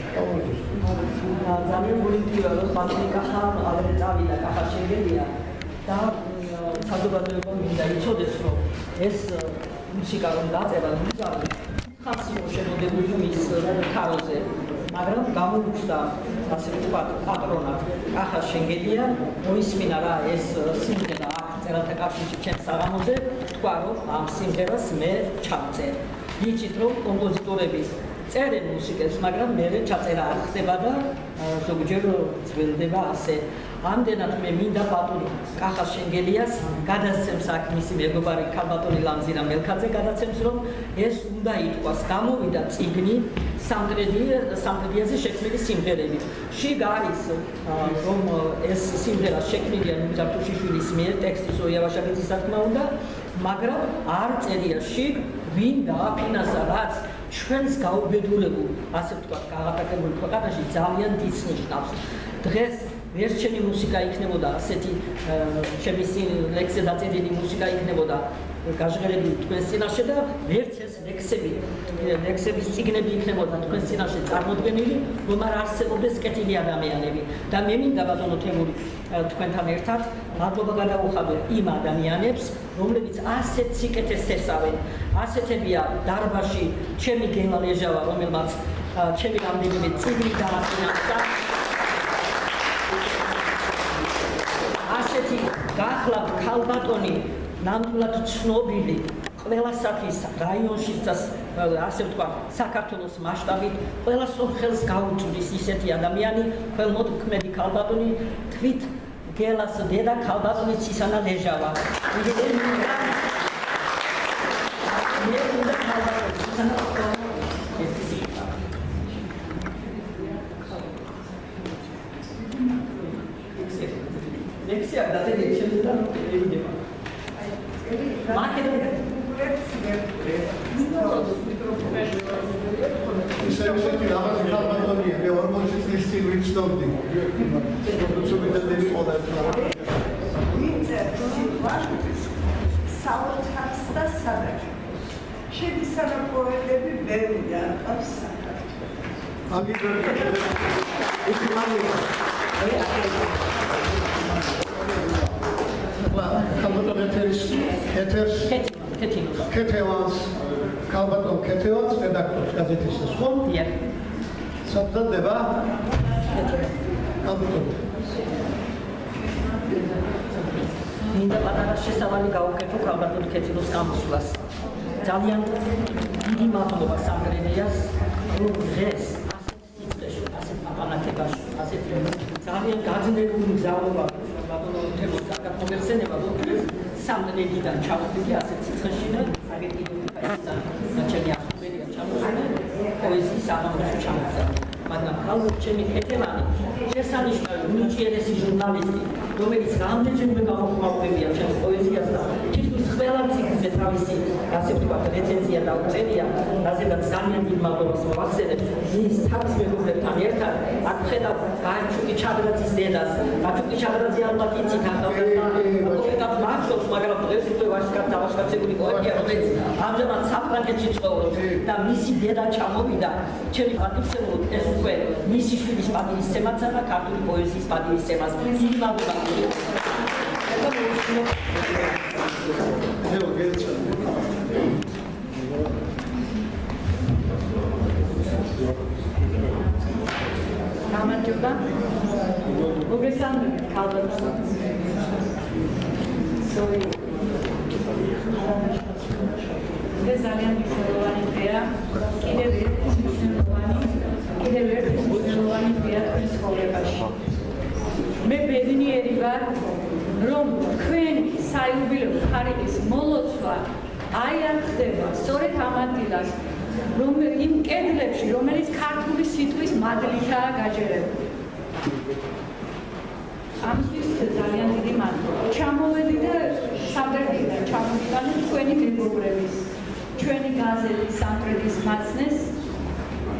ძალიან გულითია რომ ბატონი კახა ადრე წავიდა კახა შეგელია და საზოგადოება მინდა იცოდეს რომ ეს მუსიკა რომ დაწერა მუსიკა ხალხი შემოდებული მის ქაროზე მაგრამ გამოუჩნდა ასე ვთქვათ პატრონად კახა შეგელია მოისმინა რა ეს სიმღერა აქ წერათა კავშირში ჩემს საღამოზე თქვა რომ ამ სიმღერას მე ჩავწერ იცით რომ კომპოზიტორები წერენ მუსიკას, მაგრამ მე ჩაწერა არ ხდება და ზოგჯერ ძველდება ასე. ამდენად მე მინდა ბატონი კახა შენგელიას გადასცემს აქ მისი მეგობარი ქალბატონი ლამზირა მელქაძე გადაცემს რომ ეს უნდა ითქვას. გამოვიდა წიგნი სამტრედიაზე შექმნილი სიმღერები. შიგ არის რომ ეს სიმღერა შექმნილია ნუზარ თუშიშვილის მიერ ტექსტი ზოია ვაშაკიძის თქმა უნდა, მაგრამ არ წერია შიგ ვინ დააფინანსა რაც ჩვენს გაუბედურებულ, ასე ვთქვათ, გაღატაკებულ ქვეყანაში ძალიან დიდ ნიშნავს. დღეს ვერც ჩემი მუსიკა იქნებოდა ასეთი ჩემი ლექსზე დაწერილი მუსიკა იქნებოდა გაჟღერებული თქვენს წინაშე და ვერც ეს ლექსების წიგნები იქნებოდა თქვენს წინაშე წარმოდგენილი, რომ არ არსებობდეს კეთილი ადამიანები. და მე მინდა ბატონო თემური თქვენთან ერთად მადლობა გადაუხადო იმ ადამიანებს, რომლებიც ასეთ სიკეთეს ესავენ. ასეთებია დარბაში ჩემი გელა ლეჟავა, რომელმაც ჩემი რამდენიმე წიგნი დააფინანსა. ასეთი გახლავთ ქალბატონი ნამდვილად ცნობილი ყველასათვის რაიონში და ასე ვთქვათ საქართველოს მასშტაბით ყველა სოფელს გაუწვდის ისეთი ადამიანი ხელმოქმედი ქალბატონი თვით გელას დედა ქალბატონი ცისანა ლეჟავა. ლექსია დაწერილი შემდგომ ევიდება. ისეთი რაღაც ქალბატონია, მე 40 წლის წინ ვიცნობდი. საოცარს და სადაკი. შედის სანაპოეტები ბევრი არყავს ქეთევანს ქალბატონ ქეთევანს რედაქტორს გაზეთის სხვა საბრძანდება ქალბატონ მინდა პატარა შესავალი გაუკეთო ქალბატონ ქეთილოს გამოსვლას. ძალიან დიდი მადლობა სამგრედიას რომ დღეს ასეთ აპანაკებაში ასეთი ძალიან გაძლიერებული მგზავრობა ბატონო თემოს საკმაოდ რომ დღეს სამგრედიდან ჩავდიდი ასეთ სიცხეში და აგეთიდული ფაისთან ჩემი ახალბედია ჩამოვიდა პოეზიის ამავდროულად ჩამოვიდა. მაგრამ ალბათ ჩემი ქეთევანი შესანიშნავი უნიჭიერესი ჟურნალისტი რომელიც რამდენჯერმე გამოყვავებია ჩემს პოეზიას და თითქმის ყველა ციკლზე თავისი ასე ვთქვათ რეცენზია დაუწერია რაზედაც ძალიან დიდ მადლობას მოვახსენებ ის თავის მეგობრებთან ერთად აქ ხედავ გაჩუკი ჩადრაძის დედას გაჩუკი ჩადრაძე ალბათ იცით ახალგაზრდა მახსოვს მაგრამ დღეს უკვე დავაშკაცებული პოეტია რომელიც ამჟამად საფრანგეთში ცხოვრობს და მისი დედა ჩამოვიდა ჩემი პატივცემულოდ ეს უკვე მისი შვილის პატივისცემაცა და ქართული პოეზიის პატივისცემას დიდი მადლობა გამარჯობა მოგესალმებით ქალბატონო ეს ძალიან მნიშვნელოვანი დღეა კიდევ ერთი მნიშვნელოვანი დღეა თქვენ ცხოვრებაში მე ბედნიერი ვარ რომ თქვენი საიუბილეო თარიღის მოლოცვა აი არ ხდება სწორედ ამ ადგილას რომ იმ კედლებში რომელიც ქართული სიტყვის მადლითაა გაჯერებული ამისთვის ძალიან დიდი მადლობა ჩამოვედი და სამტრედიდან ჩამოვიტანე თქვენი მეგობრების ჩვენი გაზეთის სამტრედის მაცნეს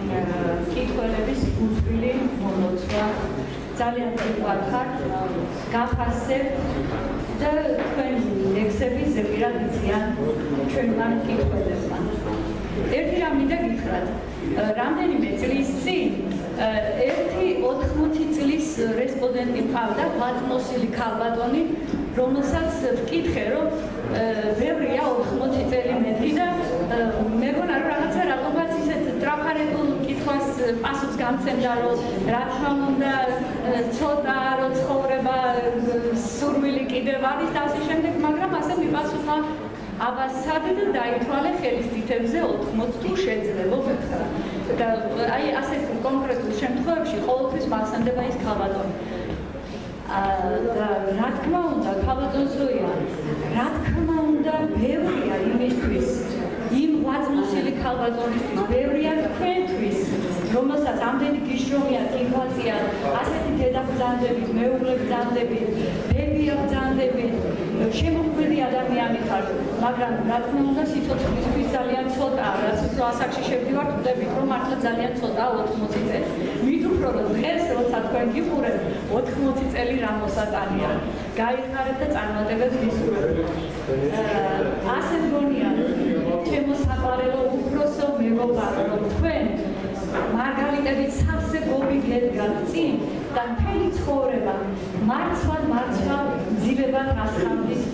კითხველების გულწრფელი მოლოცვა ძალიან გიყვარხართ გაფასებთ და თქვენ ლექსები ზეპირად იციან ჩვენმა მკითხველებმა. ერთი რამ მინდა გითხრათ, რამდენიმე წლის წინ ერთი 80 წლის რესპონდენტი მყავდა, ვაწმოსილი ქალბატონი, რომელსაც ვკითხე, რომ ბევრია 80 წელი მეტი და მეგონა რომ რაღაცა რატომაც ისეთ ტრაფარებულ კითხვას პასუხს გამცემდა, რომ რა თქმა უნდა ცოტა რო ცხოვრება სურვილი კიდევ არის და ასე შემდეგ, მაგრამ ასე მიპასუხა აბა სად დაითვალე ხელის თითებზე 80 თუ შეძლება გითხრა და აი ასეთ კონკრეტულ შემთხვევებში ყოველთვის მასანდება ის ქალბატონი და რა თქმა უნდა ქალბატონ ზოია რა თქმა უნდა ბევრია იმისთვის იმ ვაწმოსილი ქალბატონისთვის ბევრია თქვენთვის რომელსაც ამდენი გიშრომია ინფლაცია ასეთი დედაბრძანდებით მეუღლე ბრძანდებით ბებია ბრძანდებით შემოქმედი ადამიანი ხარ მაგრამ რა თქმა უნდა სიცოცხლისთვის ძალიან ცოტაა რაც უფრო ასაკში შევდივართ ვხვდებით რომ მართლა ძალიან ცოტაა 80 წელი მით უფრო რომ დღეს როცა თქვენ გიყურებთ 80 წელი რა მოსატანია გაიხარეთ და წარმატებებს გისურვებთ ასე მგონია ჩემო საყვარელო უფროსო მეგობარო რომ თქვენ მარგალიტებით სავსე გობი გედგათ წინ და მთელი ცხოვრება მარცვალ ძილებად გასხამდით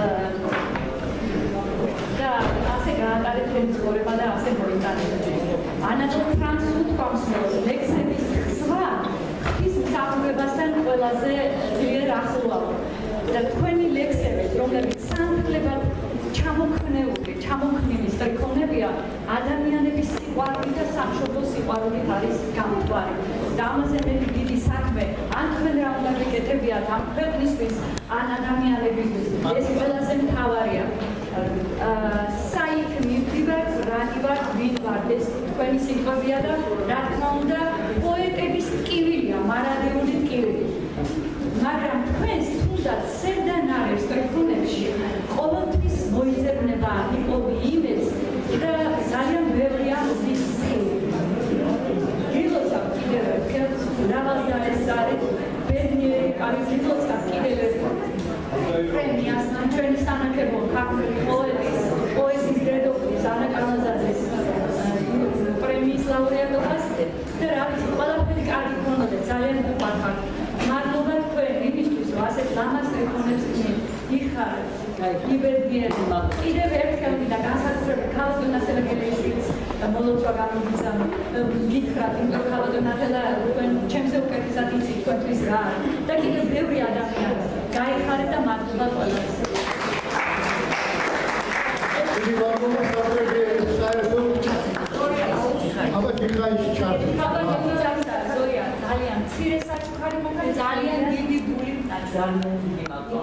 და ასე გაატარეთ მთელი ცხოვრება და ასე მოიტანეთ. ანატოლ ფრანცს უთქვამს რომ ლექსების ხსვა ის მსახურებასთან ყველაზე ძლიერ ახლოა და თქვენი ლექსები რომლებიც სამართლებად ჩამოქმნილი სტრიქონებია ადამიანების სიყვარულით და სამშობლოს სიყვარულით არის გამთვარი და ამაზე მე დიდი საქმე ან თქვენ რა უნდა გეკეთებიათ ამ ქვეყნისთვის ან ადამიანებისთვის ეს ყველაზე მთავარია საით მივდივართ რანი ვართ ვინ ვართ ეს თქვენი სიტყვებია და რა თქმა უნდა პოეტების ტკივილია მარადიული ტკივილი მაგრამ თქვენს თუნდაც სევდან არის სტრიქონებში ყოველთვის მოიძებნება იპოვი იმედს და ძალიან ბევრია მის გილოცავ კიდევ ერთხელ მრავალჯერ არის ბედნიერი კაცი გილოცავ კიდევ ერთხელ პრემიას ჩვენი სანაკერბო ქართული პოეზიის დედოფლის ანა კანაზაძის პრემიის ლაურეატობას და რა ვიცი ყველაფერი კარგი ქონოდა ძალიან უყვარხარ მადლობა თქვენ იმისთვის რომ ასეთ ლამაზ სტრიქონებს იხარეთ იბერდიელა კიდევ ერთხელ მინდა განსაკუთრებით ქალბატონ ასელეგელიშვილი მოლოცვა გამოგიზამ გითხრათ იმიტომ ქალბატონ ათელა თქვენ ჩემზე უკეთესად იცით თქვენთვის რა არის და კიდევ ბევრი ადამიანი გაიხარეთ და მადლობა ყველას აბა ჯიქაიში ჩართი ქალბატონი ზოია ძალიან მცირე საჩუქარი მოხდა ძალიან დიდი გული ძალიან დიდი მადლობა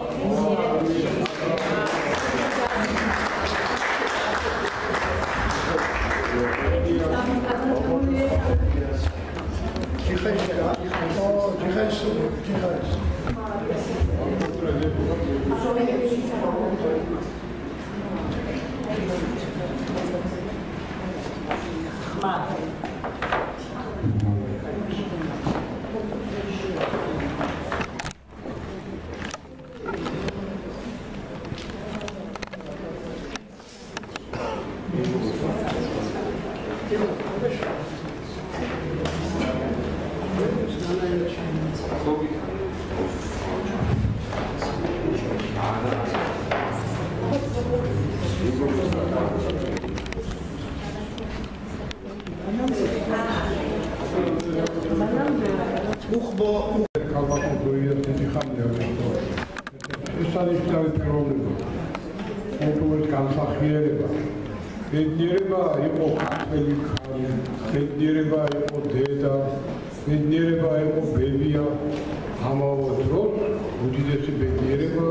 ბედნიერება იყო ქართველი ქალი, ბედნიერება იყო დედა, ბედნიერება იყო ბებია, ამავე დროს უდიდესი ბედნიერება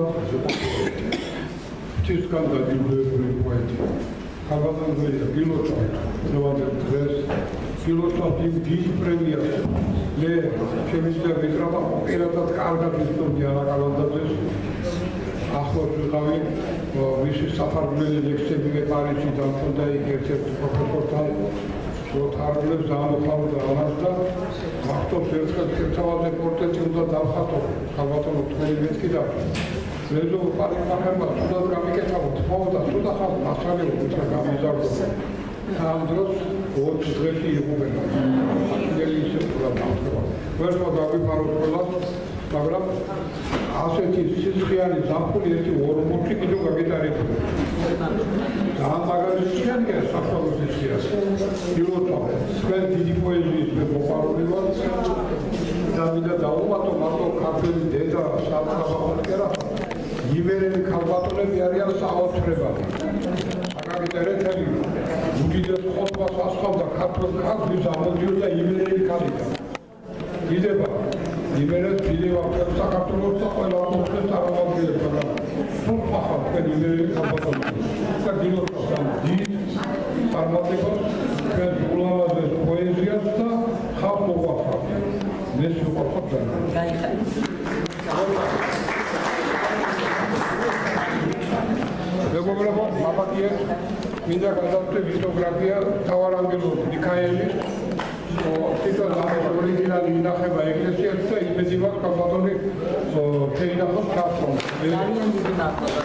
ღვთისგან დაჯილდოებული პოეტი. ქალბატონ ზოია გილოცავთ დღევანდელ დღეს, გილოცავთ იმ დიდ პრემიას. მე შემიძლია ვიტრაბა პირადად კარგად ვიცნობდი ანა კალანდაძეს. ახლოს ვიყავი მისი საფარგლელი ლექსები მე პარიზში დამხოდა იქ ერთ-ერთ პროფესორთან თარგლებს დაამოხმარდა ამას და მახტობს ერთხელ ქერთავაზე პორტრეტი უნდა დავხატო ქალბატონო ყველაფერი მეთქიდა. ლეზო პარლამენტმა სულად გამიკეთებო თმო და სუდა ხალხ მასალე უცხო გამიზარდო. ამ დროს 4 დღეში იღუპება. აკადემიის პროგრამა. ვერა დავიფარო ყველას, მაგრამ ასეთი სიცხიანი ზაფხული ერთი 40 კილო გაგეტარებოდა. ძალიან მაგარი სიცხიანია საქართველოს სიცხიანი. ილოთა, თქვენ დიდი პოეზიის მოყვარული ვართ. და მინდა დავუმატო მარტო ქართული დედა საბაბაკერა. იმერელი ქალბატონები არიან საოცრებად. აკაკიტერეთელი უდიდეს ხოთბას ასხავდა ქართულ ქალს ამოდიოდა იმერელი ქალიდან. იდება იმერეთ ბილევა საქართველოს და ყველა აღმოსავლეთ წარმომადგენლებს მაგრამ სულ ხახავ თქვენ იმერელი ქალბატონები. და გილოცავ დიდ წარმატებას თქვენ ულამაზეს პოეზიას და ხალხს უყვართ. მე ვუყვართ ძალიან. მეგობრებო, მაბადიეთ, მინდა გადავწყვეტ ბიოგრაფია თავარანგელო მიქაელი. თვითონ ორიგინალი ინახება ეკლესიაში და იმედი მაქვს ქალბატონი შეინახოს ქართულს. ძალიან დიდი მადლობა.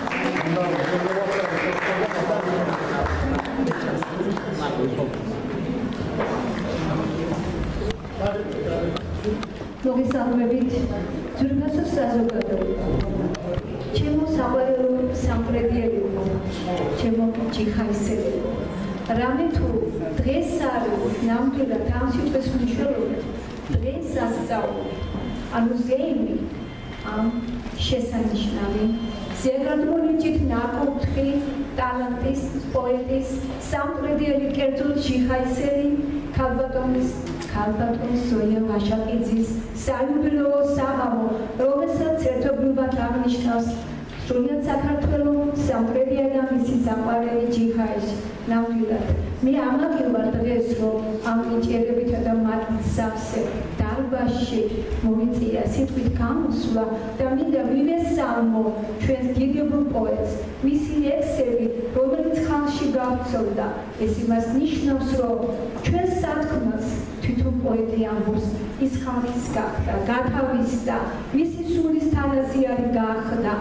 მოგესალმებით, ძვირფასო საზოგადოება. ჩემო საყვარელო სამტრედიელი, ჩემო ჭიხაისელი. რამე თუ დღეს არის ნამდვილად ამ სიტყვის მნიშვნელობით, დღეს ასწავლო. ანუ ზეიმი ამ შესანიშნავი, ზეგრადმონიჭით ნაკურთხი ტალანტის, პოეტის, სამტრედიელი კერძოდ ჭიხაისელი ქალბატონის ზოია ვაშაკიძის საიუბილეო საღამო, რომელსაც ერთობლივად აღნიშნავს სრულიად საქართველოს სამტრედია და მისი საყვარელი ჭიხაისი. ნამდვილად, მე ამაგი ვარ დღეს, რომ ამ ნიჭიერებითა და მათ მსგავსე დარბაზში მომიწია სიტყვით გამოსვლა და მინდა ვივესალმო ჩვენს დიდებულ პოეტს, მისი ლექსები, რომელიც ხალხში გავრცელდა. ეს იმას ნიშნავს, რომ ჩვენ სათქმას თვითონ პოეტი ამბობს, ის ხალხის გახდა, გათავისდა, მისი სულის თანაზიარი გახდა.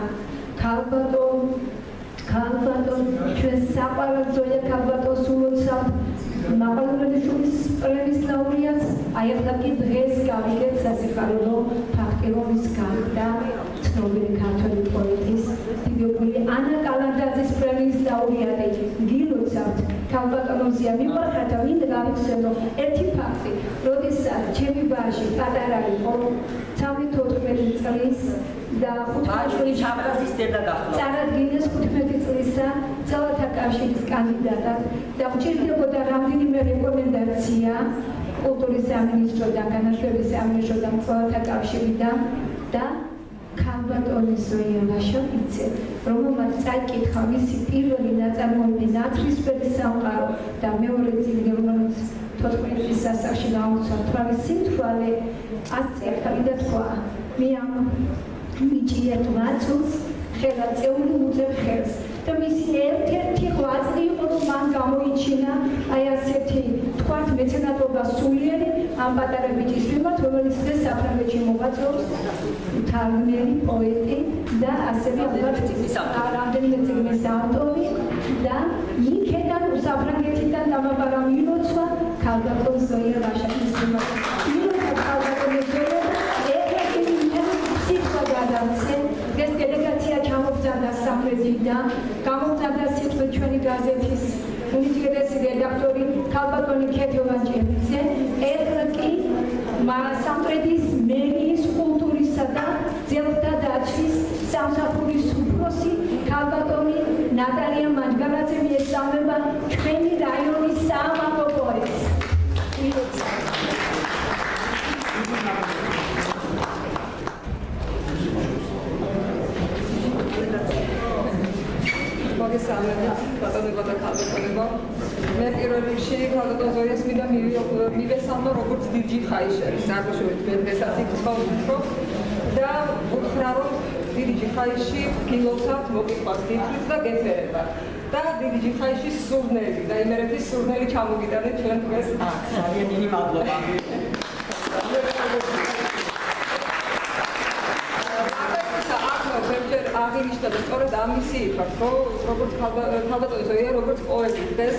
ქალბატონ, ჩვენ საყვარელ ზოია ქალბატონს ულოცავთ მაყურებლის პრემიის ლაურეატს, აი ახლა კი დღეს გავიგეთ სასიხარულო ფაქტი, რომ ის გახდა ცნობილი ქართველი პოეტის დიდებული ანა კალანდაძის პრემიის ლაურეატი. გილოცავთ ქალბატონოზია მიყვარხართ და მინდა გავიხსენო ერთი ფაქტი, როდესაც ჩემი ბაჟი პატარა იყო 13-14 წლის და 15 ჩაბაზის დედა გახდა. წარადგინეს 15 წლისა ძალათა კავშირის კანდიდატად და გვჭირდებოდა რამდენიმე რეკომენდაცია კულტურის სამინისტროდან, განათლების სამინისტროდან, ძალათა კავშირიდან და ქალბატონის ზოია ვაშაკიძე, რომელმაც წაიკითხა მისი პირველი ნაწარმოები ნაცრისფერი სამყარო და მეორე წიგნი, რომელიც 14 სასახში გამოუცა თვალის სიმთვრალე, ასე ახალი თქვა, მე ამ მიჭიეთ მაწულს, ხელა წეული უძებ ხელს და მისი ერთ-ერთი ღვაწლი იყო, რომ მან გამოიჩინა აი ასეთი თქვათ მეცენატობა სულიერი ამ პატარა ბიჭის მიმართ, რომელიც დღეს საფრანგეთში მოღვაწეობს, თარგმნელი პოეტი და ასევე რამდენიმე წიგნის ავტორი და იქიდან საფრანგეთიდან დამაბარა მილოცვა ქალბატონ ზოია ვაშაკიძის მიმართ. მილოცვა ქალბატონ ზოია ეს დელეგაცია ჩამოგზავნა სამხრეთიდან, გამოგზავნა სიტყვი ჩვენი გაზეთის უმჯერესი რედაქტორი ქალბატონი ქეთევანჯელიძე, ერთხელ კი სამხრეთის მერიის კულტურისა და ძეგლთა დაცვის სამსახურის უფროსი ქალბატონი ნატალია მანჯგალაძე მიესალმება ჩვენი რაიონის საამაყო პოეტს. მოგესალმებით, ბატონებო და ქალბატონებო. მე პირველ რიგში ქალბატონ ზოიას მინდა მივესალმო როგორც დიდი ხაიშერი, წარმოშობით მე დღესაც იქ ცხოვრობ და უთხრა რომ დიდი ხაიში გილოცავთ მოკითხვას გითხრით და გეფერებათ. და დიდი ხაიშის სურნელი და იმერეთის სურნელი ჩამოგიტანეთ ჩვენ დღეს აქ. ძალიან დიდი მადლობა. აღინიშნა და სწორედ ამისი იქაც, რომ როგორც ქალბატონი ზოია, როგორც პოეტი დღეს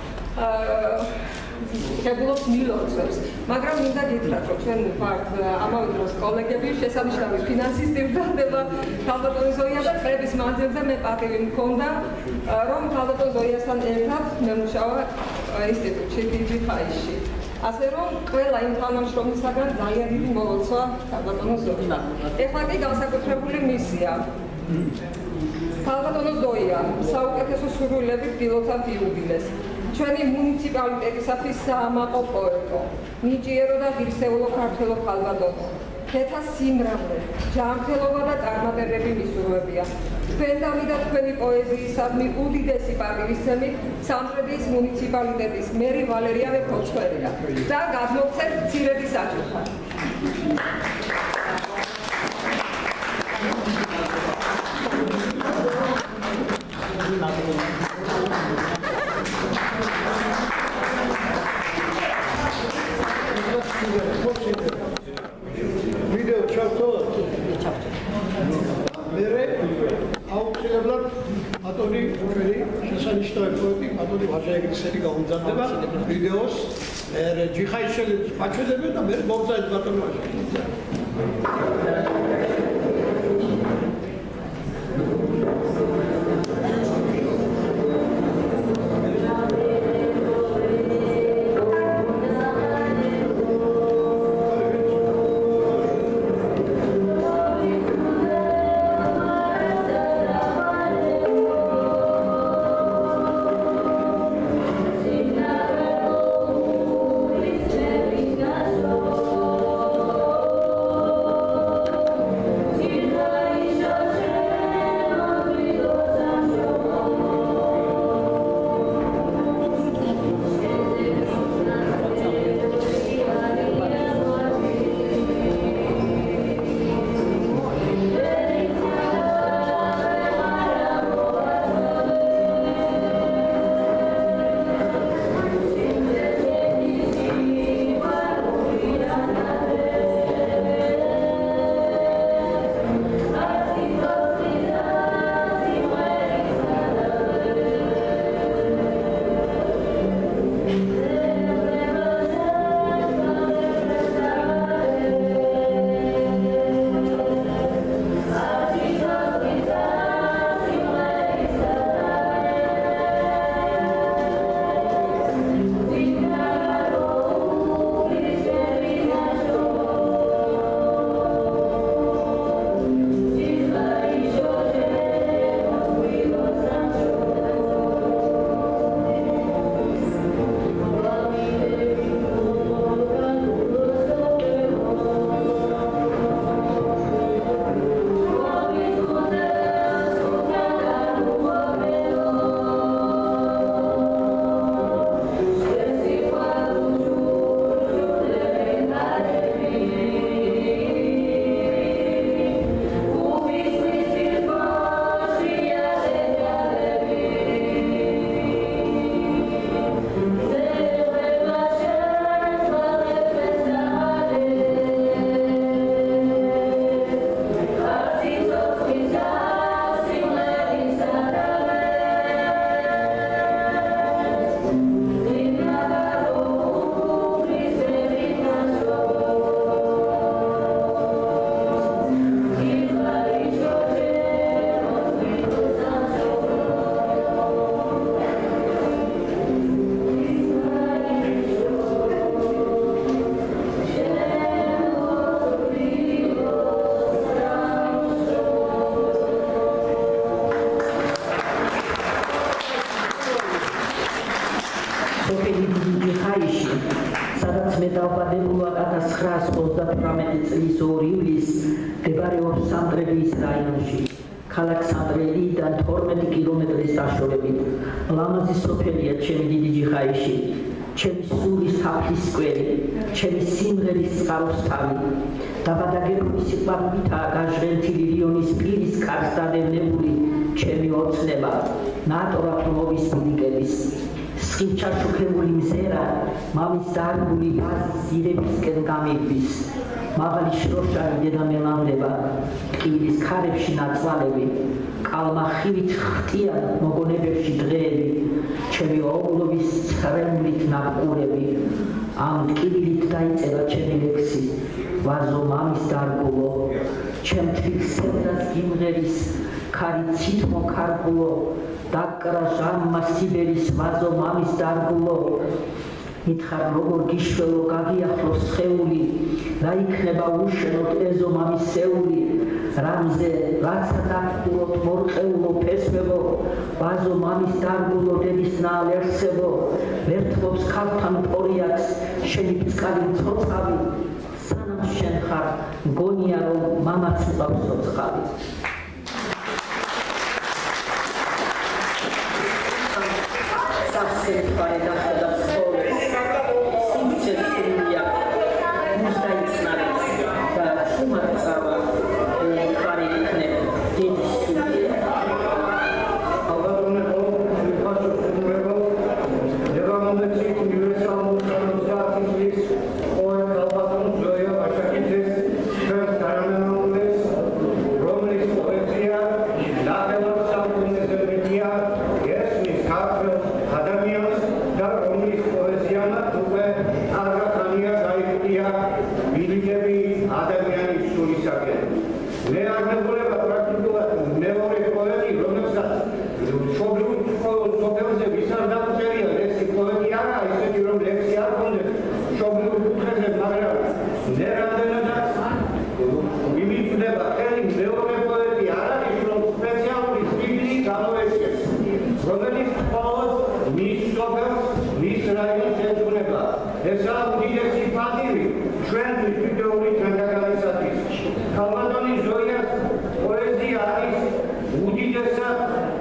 შეგულობს მილოცვებს, მაგრამ მინდა გითხრათ, რომ ჩვენ ვართ ამავე დროს კოლეგები, შესანიშნავი ფინანსისტი ვრცელდება ქალბატონი ზოია და წლების მანძილზე მე პატივი მქონდა, რომ ქალბატონ ზოიასთან ერთად მემუშავა ინსტიტუტში დიჯიხაიში. ასე რომ ყველა იმ თანამშრომლისაგან ძალიან დიდი მოლოცვა ქალბატონო ზოია. ეხლა კი განსაკუთრებული მისია. ქალბატონო ზოია, საუკეთესო სურვილებით დილოცავთ იუბილეს. ჩვენი მუნიციპალიტეტისათვის საამაყო პოეტო, ნიჭიერო და ღირსეულო ქართველო ქალბატონო, ქეთა სიმრავლე, ჯანმრთელობა და წარმატებები მისურვებია. თქვენდამი და თქვენი პოეზიისადმი უდიდესი პატივისცემით სამტრედიის მუნიციპალიტეტის მერი ვალერიანე ფოცხვერია და გადმოგცემთ მცირედი საჩუქარი. ვიდეო ჩავთვალოთ. მერე აუცილებლად ბატონი ჩვენი შესანიშნავი პოეტი ბატონი ვაჟა ეგრისელი გაუმზადდება ვიდეოს. მერე ჯიხაიშვილი აჩვენებენ და მერე მომწაეთ ბატონი ვაჟა. სადაც მეტავბადებულა 1938 წლის 2 ივლისს მდებარეობს სამტრედიის რაიონში. ქალაქ სამტრედიიდან 12 კილომეტრის დაშორებით. ლამაზი სოფელია ჩემი დიდი ჯიხაიში. ჩემი სულის საფლისკვერი, ჩემი სიმღერის წყაროსთავი. დაბადაგებული სიყვარულითაა გაჟღენთილი რიონის პირის კარს დადევნებული ჩემი ოცნება. ნატორად მოვის მიდიკების. სკინჩაშუქებული მზერა მამის დარგული ბაზის ირებისკენ გამიგვის მაღალი შროშარი დედამელანდება ტკივილის ქარებში ნაწვალები კალმა ხივით ხტიან მოგონებებში დღეები ჩემი ოღლობის ცხრემლით ნაბყურები ამ ტკივილით დაიწერა ჩემი ლექსი ვაზო მამის დარგულო ჩემთვის სევდას გიმღერის ქარი ცითმო ქარგულო დაკრა ჟანმა სიბერის ვაზო მამის დარგულო მითხარ როგორ გიშველო გაგიახლოს სხეული რა იქნება უშენოთ ეზო მამის სეული რამზე რაცა დაგხუროთ მორყეულო ფესვებო ვაზო მამის დარგულო დედის ნალ არსებო ვერთმობს ქალთან პორიაკს შენი ფსკალი მცოცხალი სანამ შენ ხარ მგონია რომ მამაც მყავს ცოცხალი Sapsel fare da sole, sincer filia, musta iznaris, da shumatzava, fare ikne, dedi sulia. Avadone ho, vi faccio funevo, devamondeci universal organizatis, oi Avadon Zoya Vashakites, Sven Tarananoves, Romlis Poezia, Lagelor Sampunes Elvitia, Esmis Karpel, ადამიანს და რომლის პოეზიამა უკვე აღგანია გაიგია ბილიკები ადამიანის სულისაკენ. მე არ მეგონება პრაქტიკულად მეორე პოეტი, რომელსაც მშობლიურ სოფელზე ვის არ დაუწერია ლექსი პოეტი არა, ისეთი რომ ლექსი არ ქონდეს მშობლიურ კუთხეზე, მაგრამ მე რამდენადაც მიმიწვდება ხელი მეორე პოეტი არ არის, რომ სპეციალური სტილი გამოეჩეს, რომელიც მხოლოდ მის სოფელს, მის რაიონს ეძღვნება. ესაა უდიდესი პატივი ჩვენთვის თითოეული თანდაკალისათვის. ქალბატონი ზოიას პოეზია არის უდიდესად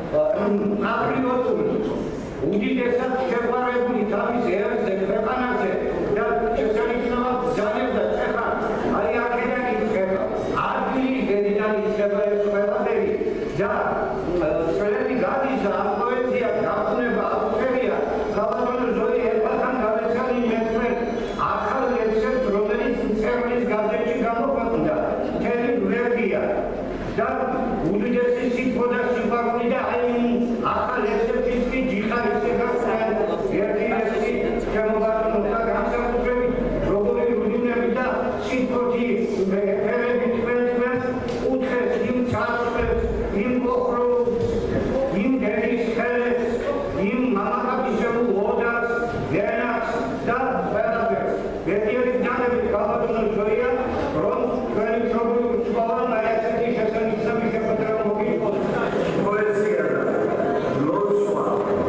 პატრიოტული, უდიდესად შეყვარებული თავის ერზე, ქვეყანაზე და შესანიშნავად ბრძანებდა ეხლა აი აქედან იწყება, ადგილის დედიდან იწყება ეს ყველაფერი და წლები გადის ამ პოეზიას გახსნება აუცილია ქალბატონი ზოია ერთხან გამეცანი მეცხრე ახალ ლექსებს, რომელიც მწერლის გაზეთში გამოქვეყნდა მთელი გვერდია და უდიდესი სიტყვა და სიყვარული და აი ახალ ლექსებშიც კი ჯიხარის შეგახსნიან ერთი ლექსი შემობატონობდა განსაკუთრებით როგორი რუდინები და სიტყვოთი ფერები თქვენს უთხეს იმ ცალსხლებს, იმ ოხრობს, იმ დედის ხელებს, იმ მამაკაცისებულ ოდას, ვენაც და ყველაფერს. ბედნიერი ბრძანებით ქალბატონი ზოია, რომ თქვენი მშობლიურ ცხოველმა ესეთი შესანიშნავი შეხვედრა მოგიყოს. პოეზია და ლოცვა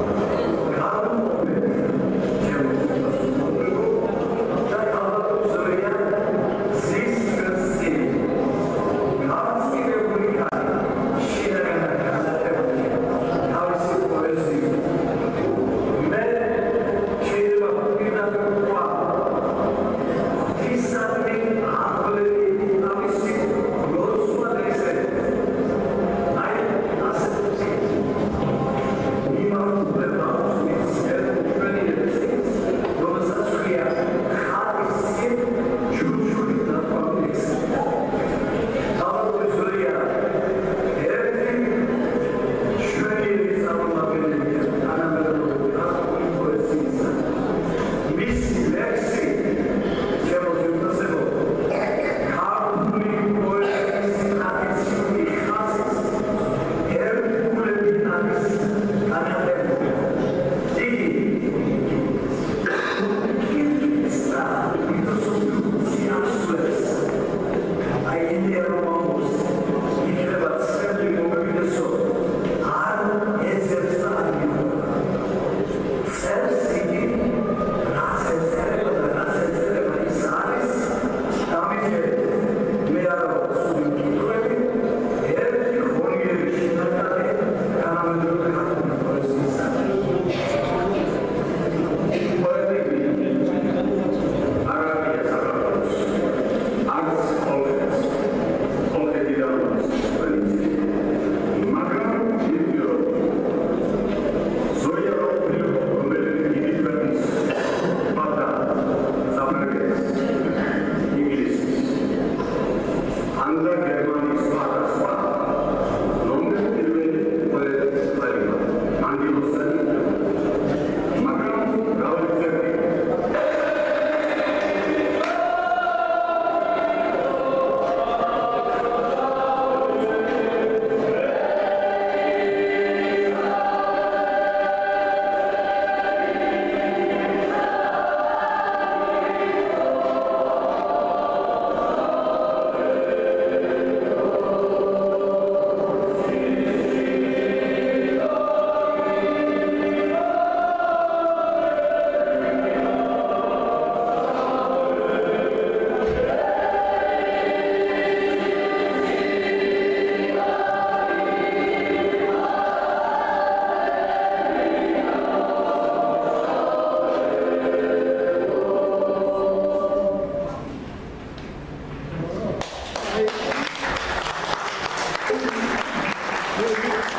გამომწვევი და ქალბატონი ზოია ზის გასწინი. განსაკუთრებული ქალი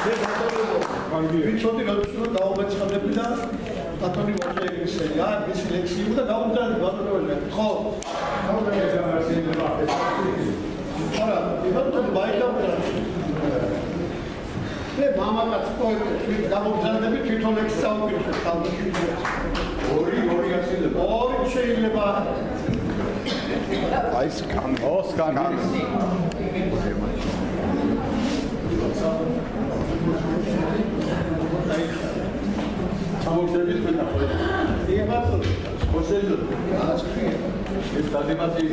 ვიცოდი როდესაც დაუმეცხადები და ბატონი მოწეიგისელი რა ის ლექსი და დაუმძალი ბატონი ხო არა ბატონი ბაიდავრა მე მამაკაც პოეტი გამოგზავნები თვითონ ლექსი საუბრობს თავში ორი შეიძლება აი სკამი ჩამოგდებით მე ნახოთ. იღებსო, ხოსელო. ეს დადიმატი.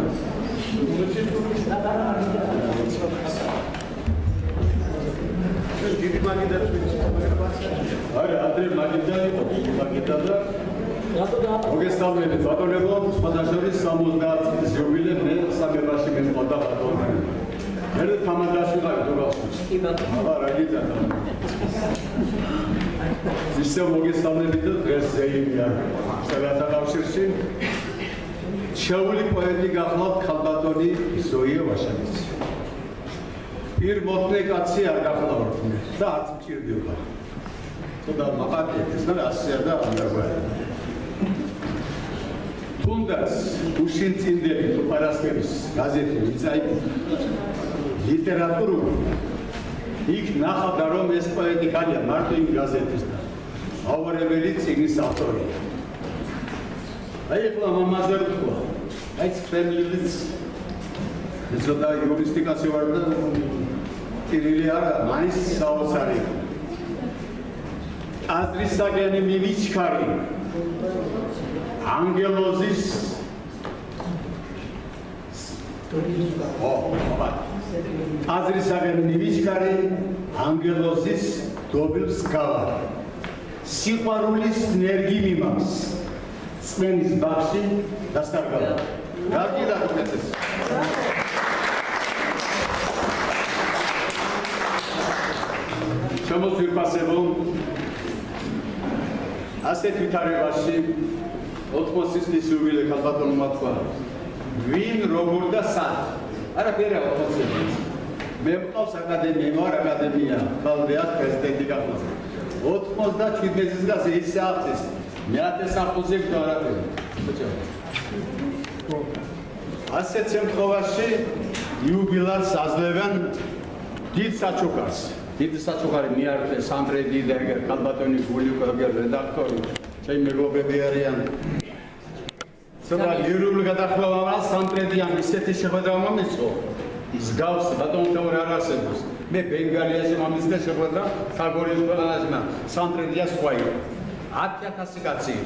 ეს დიდი მაგიდა თვითონ. არა, ადრე მაგიდა იყო, მაგიდა და მოგესალმებით ბატონებო, სხვადასხვა 70 წლის იუბილე მე სამებაში მემყოდა ბატონი. მე თამადაში ვიყავი თორავს. კი ბატონო. რა გიძახა? ისე მოგესალმებით დღეს ზეიმია საბათა კავშირში შეული პოეტი გახლავთ ქალბატონი ზოია ვაშაკიძე. პირველ კაცი არ გახლავთ და არც მჭირდება. თუმცა მაპატიეთ და ასე და ამგვარი. თუნდაც უშინწინდელი თუ პარასკევის გაზეთი ვიწაი ლიტერატურული იქ ნახავდა რომ ეს პოეტი ხალია მარტო იმ გაზეთის და ავარებელი წიგნის ავტორია. აი ახლა მამაზე ვთქვა. აი ფრენლიც ზოგადად იურისტიკაში ვარ და ტირილი არა მაინც საოცარი. აზრისაგენი მივიჩქარი. ანგელოზის აზრისაგენი მივიჩქარი ანგელოზის დობილს გავარ. სიყვარულის ნერგი მიმავს წმენის ბაღში დასტარგალა. გაგიდა უკეთეს. შემოგვიფასებო ასეთ ვითარებაში 80 წლის იუბილე ქალბატონმა თქვა ვინ როგორ და სად არაფერი 80 წელი მე მყავს აკადემია ვარ აკადემია ხალხია პრეზიდენტი გახდა 97 წლის გასე ისე აღწეს მეათე საფუძე გვარაფერი ასეთ შემთხვევაში იუბილას აძლევენ დიდ საჩუქარს დიდ საჩუქარი მიართეს ანდრე დიდეგერ ქალბატონი გულიუკოგერ რედაქტორი ჩემი მეგობრები არიან ცოტა ლირული გადახვევა მას სამტრედიან ისეთი შეხვედრა მომიწყო ის გავს ბატონთან არ არსებობს მე ბენგალიაში მომიწყდა შეხვედრა თაგორის ყველანაჟმა სამტრედია სხვა იყო 10000 კაცი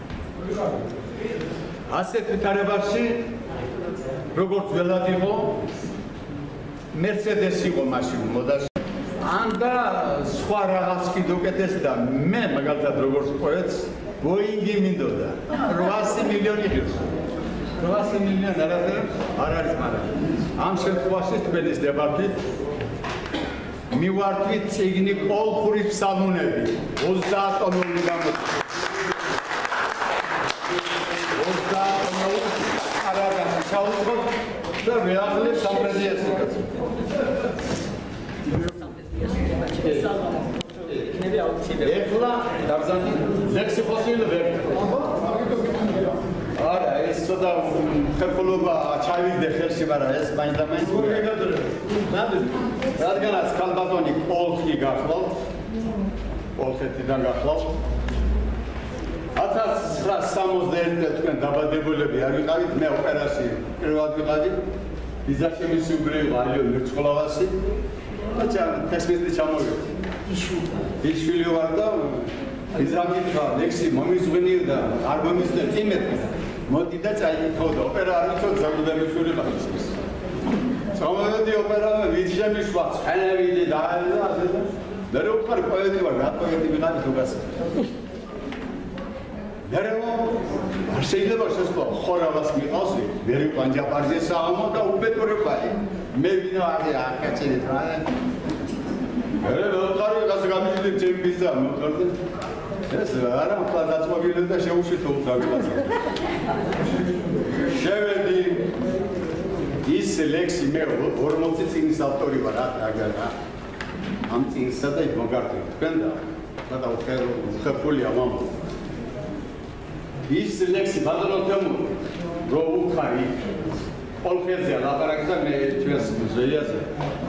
ასეთ ვითარებაში როგორც ველად იყო მერცედესი იყო მაშინ მოდაში ანდა სხვა რაღაც კიდე უკეთეს და მე მაგალითად როგორც პოეტს ბოინგი მინდოდა 800 მილიონი ღირს 800 მილიონი არ არის მაგრამ ამ შემთხვევაში თქვენის დებატით მივართვით წიგნი კოლხური ფსალმუნები 30 ტომოვანი გამოდის 30 ტომოვანი არაა ჩაუწყოთ და მეაღლე სამტრედიას იკაცო ეხლა დაბზანი ლექსი ხოსილი ვერ არა ეს ცოტა ხერხულობა ჩავიგდე ხელში მაგრამ ეს მაინც და მაინც რადგანაც ქალბატონი კოლხი გახლავთ კოლხეთიდან გახლავთ 1961 თქვენ დაბადებულები არ ვიყავით მე ოპერაში პირველად ვიყავი იზაშემის უბრევა ალიო მერცხლავასი და თესმეტი ჩამოვიდა იშვილი ვარ და იზრამკითხა ლექსი მომიზღვინე და არ მომიზდა წიმეთქა მოდი და წაიკითხო და ოპერა არ ვიცოდ ზაგუდარიშვილი მაგის სამოდი ოპერა ვიძემიშვა ხანევიდი და ასე და მე რო ვთქვა პოეტი ვარ რა პოეტი ვიყავი თუგას მე რო არ შეიძლება შესვლა ხორავას მიყავსი მე პანჯაპარზე საამო და უბედურებაი მე ვინა არის აკაცინეთ რა მე ვთქვი გასა გამიჯდი ჩემი ბიზა მოხარდა ეს არა პლაზაცმობილი და შეუშვითო უძაგილაცა შევედი ის ლექსი მე 40 წინის ავტორი ვარ აგარა ამ წინსა და მოგარტყით თქვენ და უხერხულია მამა ის ლექსი ბატონო თემო რო უხარი პოლხეზე ლაპარაკი და მე ჩვენს მუზეიაზე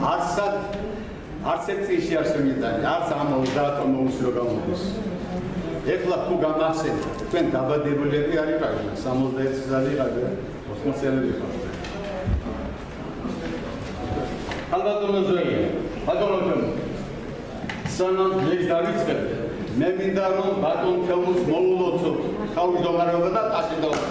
არც ერთ წინში არ შემიძლია არც ამ 30 მოუსრო გამოდის ეხლა თუ გამახსენეთ თქვენ დაბადებულები არ იყავით 61 წელი იყავით 80 წელი იყავით ალბათო ზოია ბატონო თემო სანამ ლექს დავიწყებ მე მინდა რომ ბატონ თემოს მოულოცოთ თავმჯდომარეობა და ტაჭიდობა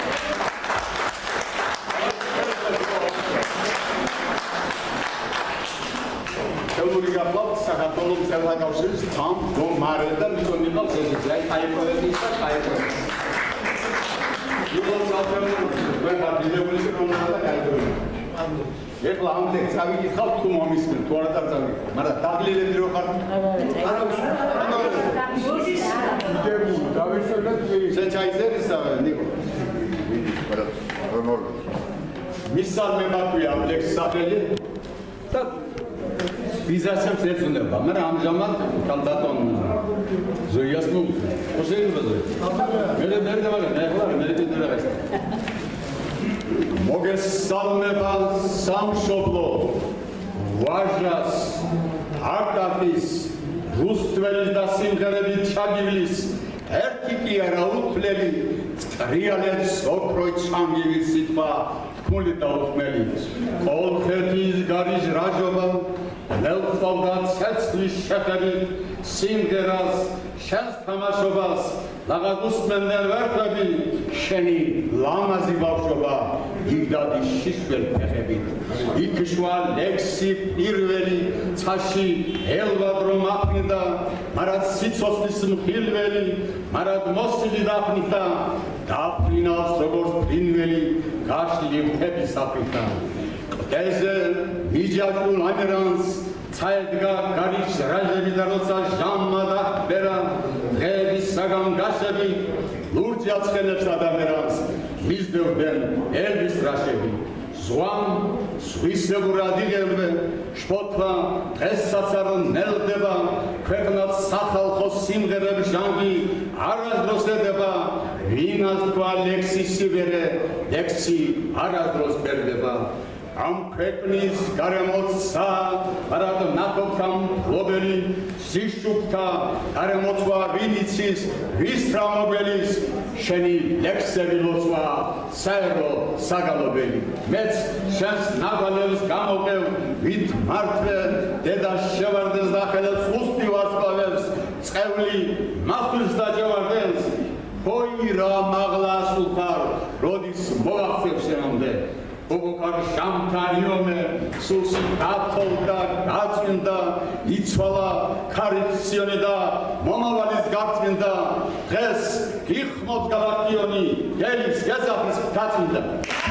თემური გახლავთ საქართველოს მწერალთა კავშირის თავმჯდომარე და მისონი ყავს ესეც აი აიპროექტის და აიპროექტის იუგოს ალტერნატივი თქვენ დაგიდებული შექმნა და გაიგებია ეხლა ამ ლექს ავიკითხავთ თუ მომისმენ თუ არა დაწავით მაგრამ დაგლილები რო ხარ მისალმე მაქვია ამ ლექს სახელი და ვიზაცებს ეძუნება მაგრამ ამჟამად კალბატონ ზოიას ნუ ოსეინო მოგესალმება სამშობლო ვაჟას აკაკის რუსთველის და სიმღერებით ჩაგივლის ერთი კი არა უთვლელი წრიალებს ოქროით ჩამგივით სიტყვა თქმული და უთმელი კოლხეთის გარიჟ რაჟობა ნელხავდა ცეცხლის შეხედვით სიმღერას შენს თამაშობას ლაღაგუსმენდენ ვერხები შენი ლამაზი ბავშვობა იგდადი შიშველ ფეხებით იქშვა ლექსი პირველი ცაში ელვად რომ აფრინდა მარად სიცოცხლის მხილველი მარად მოსილი დაფრინდა დაფრინავს როგორც ფრინველი გაშლილი მთების აფრინდა ყდეზე მიჯაჭულ ამერანს ცაედგა გარიშ რაჟები და როცა ჟამმა და ბერა დღეების საგანგაშები ლურჯ აცხენებს ადამიანს მისდევდნენ ერვის რაშები ზვამ სვისებურად იღებდა შფოთვა დღესაც არ ნელდება ქვეყნად სახალხო სიმღერების ჟანრი არასდროს ედება ვინას თქვა ლექსი სიბერე ლექსი არასდროს ბერდება ამ ქვეყნის გარემოცა არად ნაკობთა მფლობელი სიშუქთა გარემოცვა ვინიცის ვის თამობელის შენი ლექსები ლოცვა საერო საგალობელი მეც შენს ნაბალებს გამოვყევ ვით მართლე დედა შევარდეს და ხელებს უსტი ვასწავლებს წევლი მახვილს დაჯევარდენს ჰოი რა მაღლა სულხარ როდის მოახსევ შენამდე Bogokar Shamtariome, Susi Katolda, Gatvinda, Itsvala, Karitsionida, Momavalis Gatvinda, Res, Kichmot Galakioni, Gelis, Gezapis Gatvinda.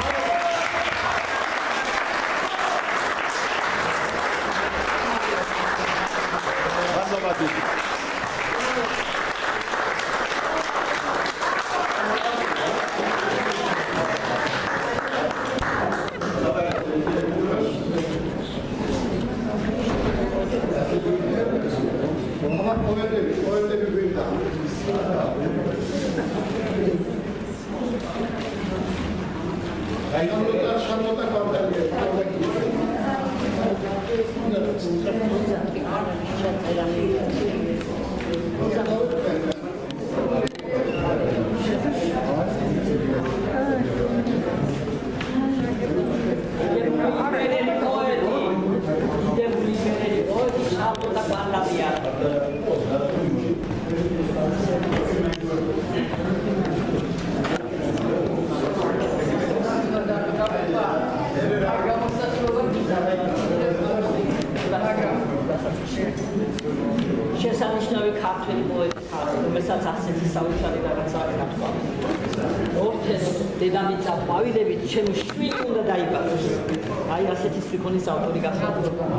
შესანიშნავი ქართველი პოეტი ხარ, რომელსაც ასეთი საოცარი რაღაცა გათქვა. ორთეს დედამიწა ყვავილებით ჩემი შვილი უნდა დაიბადოს. აი ასეთი სიფონის ავტორი გახდა.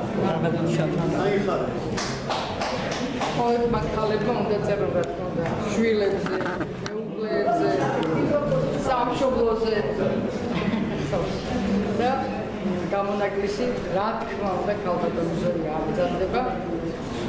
პოეტმა ქალებმა უნდა წერო რა თქმა უნდა, შვილებზე, მეუღლეებზე, სამშობლოზე. და გამონაკლისი რა თქმა უნდა ქალბატონი ზოია ამზადდება.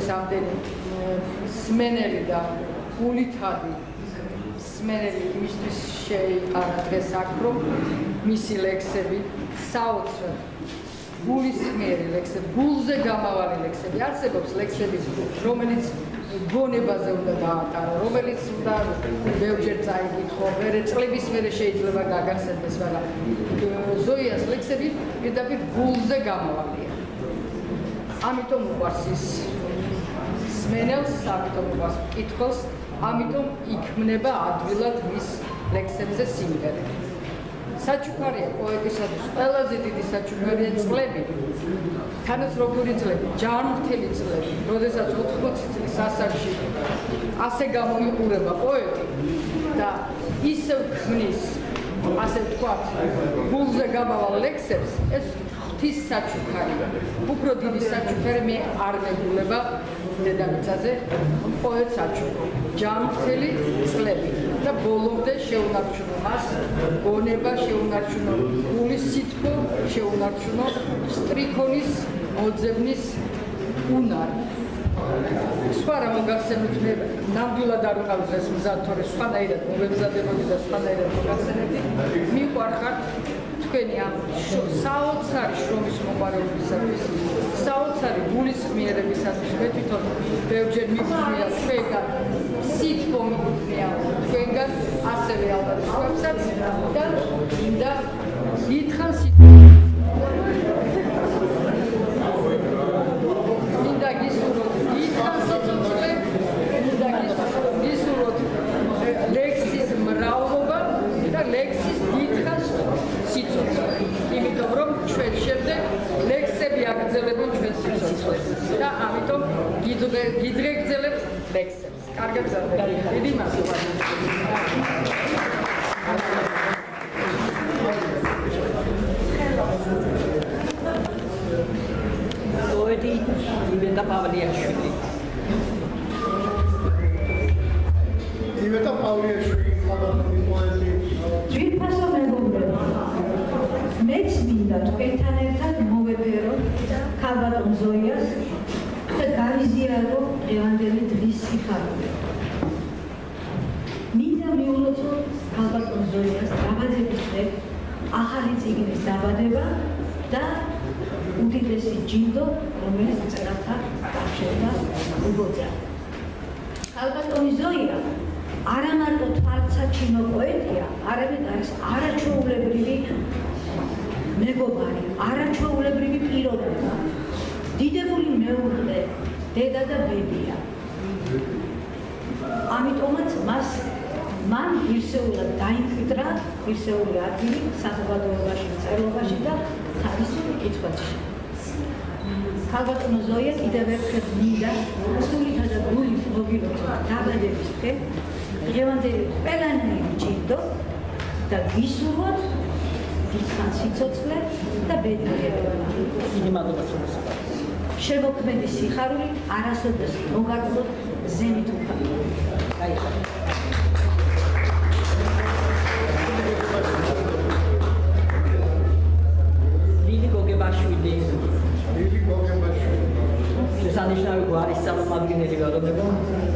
არის ამდენი სმენელი და გულითადი სმენელი იმისთვის შეიყარა დღეს აქ, რომ მისი ლექსები საოცრად გულისხმიერი ლექსები, გულზე გამავალი ლექსები. არსებობს ლექსები, რომელიც გონებაზე უნდა დაატარო, რომელიც უნდა ბევრჯერ წაიკითხო, მერე წლების მერე შეიძლება გაგახსენდეს, მაგრამ ზოიას ლექსები პირდაპირ გულზე გამავალია. ამიტომ უყვარს ის სმენელს, ამიტომ უყვარს მკითხველს, ამიტომ იქმნება ადვილად მის ლექსებზე სიმღერები. საჩუქარია პოეტისათვის ყველაზე დიდი საჩუქარია წლები. თანაც როგორი წლები, ჯანმრთელი წლები, როდესაც 80 წლის ასაკში ასე გამოიყურება პოეტი და ისევ ქმნის, ასე ვთქვათ, გულზე გამავალ ლექსებს, ეს ღვთის საჩუქარია. უფრო დიდი საჩუქარი მე არ მეგულება დედამიწაზე პოეტს აჩუქო. ჯანმრთელი წლები და ბოლომდე შეუნარჩუნო მას გონება, შეუნარჩუნო გულის სითბო, შეუნარჩუნო სტრიქონის მოძებნის უნარი. სხვა რა მოგახსენოთ, მე ნამდვილად არ ვიყავ დღეს მზად, თორე სხვანაირად მოგემზადებოდი და სხვანაირად მოგახსენებდი. მიყვარხართ თქვენი ამ საოცარი შრომის მოყვარეობისათვის, საოცარი გულისხმიერებისათვის. მე თვითონ ბევრჯერ მიგწვია თქვენგან სითბო, მიგწვია თქვენგან ასევე ალბათ სხვებსაც და დიდხან მინდა გისურვოთ დიდხან სიცოცხლე, მინდა გისურვოთ ლექსის მრავლობა და ლექსის დიდხან სიცოცხლე. იმიტომ რომ ჩვენ შემდეგ ლექსები აგრძელებენ ჩვენ სიცოცხლეს და ამიტომ გიძღეგრძელებთ ლექსებს. კარგად გზარდებით. დიდი მადლობა. პოეტი ივეტა პავლიაშვილი. ივეტა პავლიაშვილი პოეტი. ძვირფასო მეგობრებო, მეც მინდა თქვენთან ერთად მოვებერო ქალბატონ ზოიას და გავიზიარო დღევანდელი დღის სიხარული. მინდა მიულოცო ქალბატონ ზოიას დაბადების დღე, ახალი წიგნის დაბადება და უდიდესი ჯილდო, რომელიც მწერალთან დარჩება უბოძა. ქალბატონი ზოია არა მარტო თვალსაჩინო პოეტია, არამედ არის არაჩვეულებრივი მეგობარი, არაჩვეულებრივი პიროვნება. დიდებული მეუღლე, დედა და ბებია. ამიტომაც მან ღირსეულად დაიმკვიდრა ღირსეული ადგილი საზოგადოებაში, მწერლობაში და თავისუფლ კითხვებში. ქალბატონო ზოია კიდევ ერთხელ მინდა სულითა და გულით მოგილოცოთ დაბადების დღე, დღევანდელი ყველანაირი ჯილდო და გისურვოთ დიდხან სიცოცხლე და ბედნიერება. დიდი მადლობა შენს. შემოქმედი სიხარული არასოდეს მოგარდოთ ზემით უფალი. დიდი გოგებაშვილი. შესანიშნავი გვარის წარმომადგენელი ვაროდებო.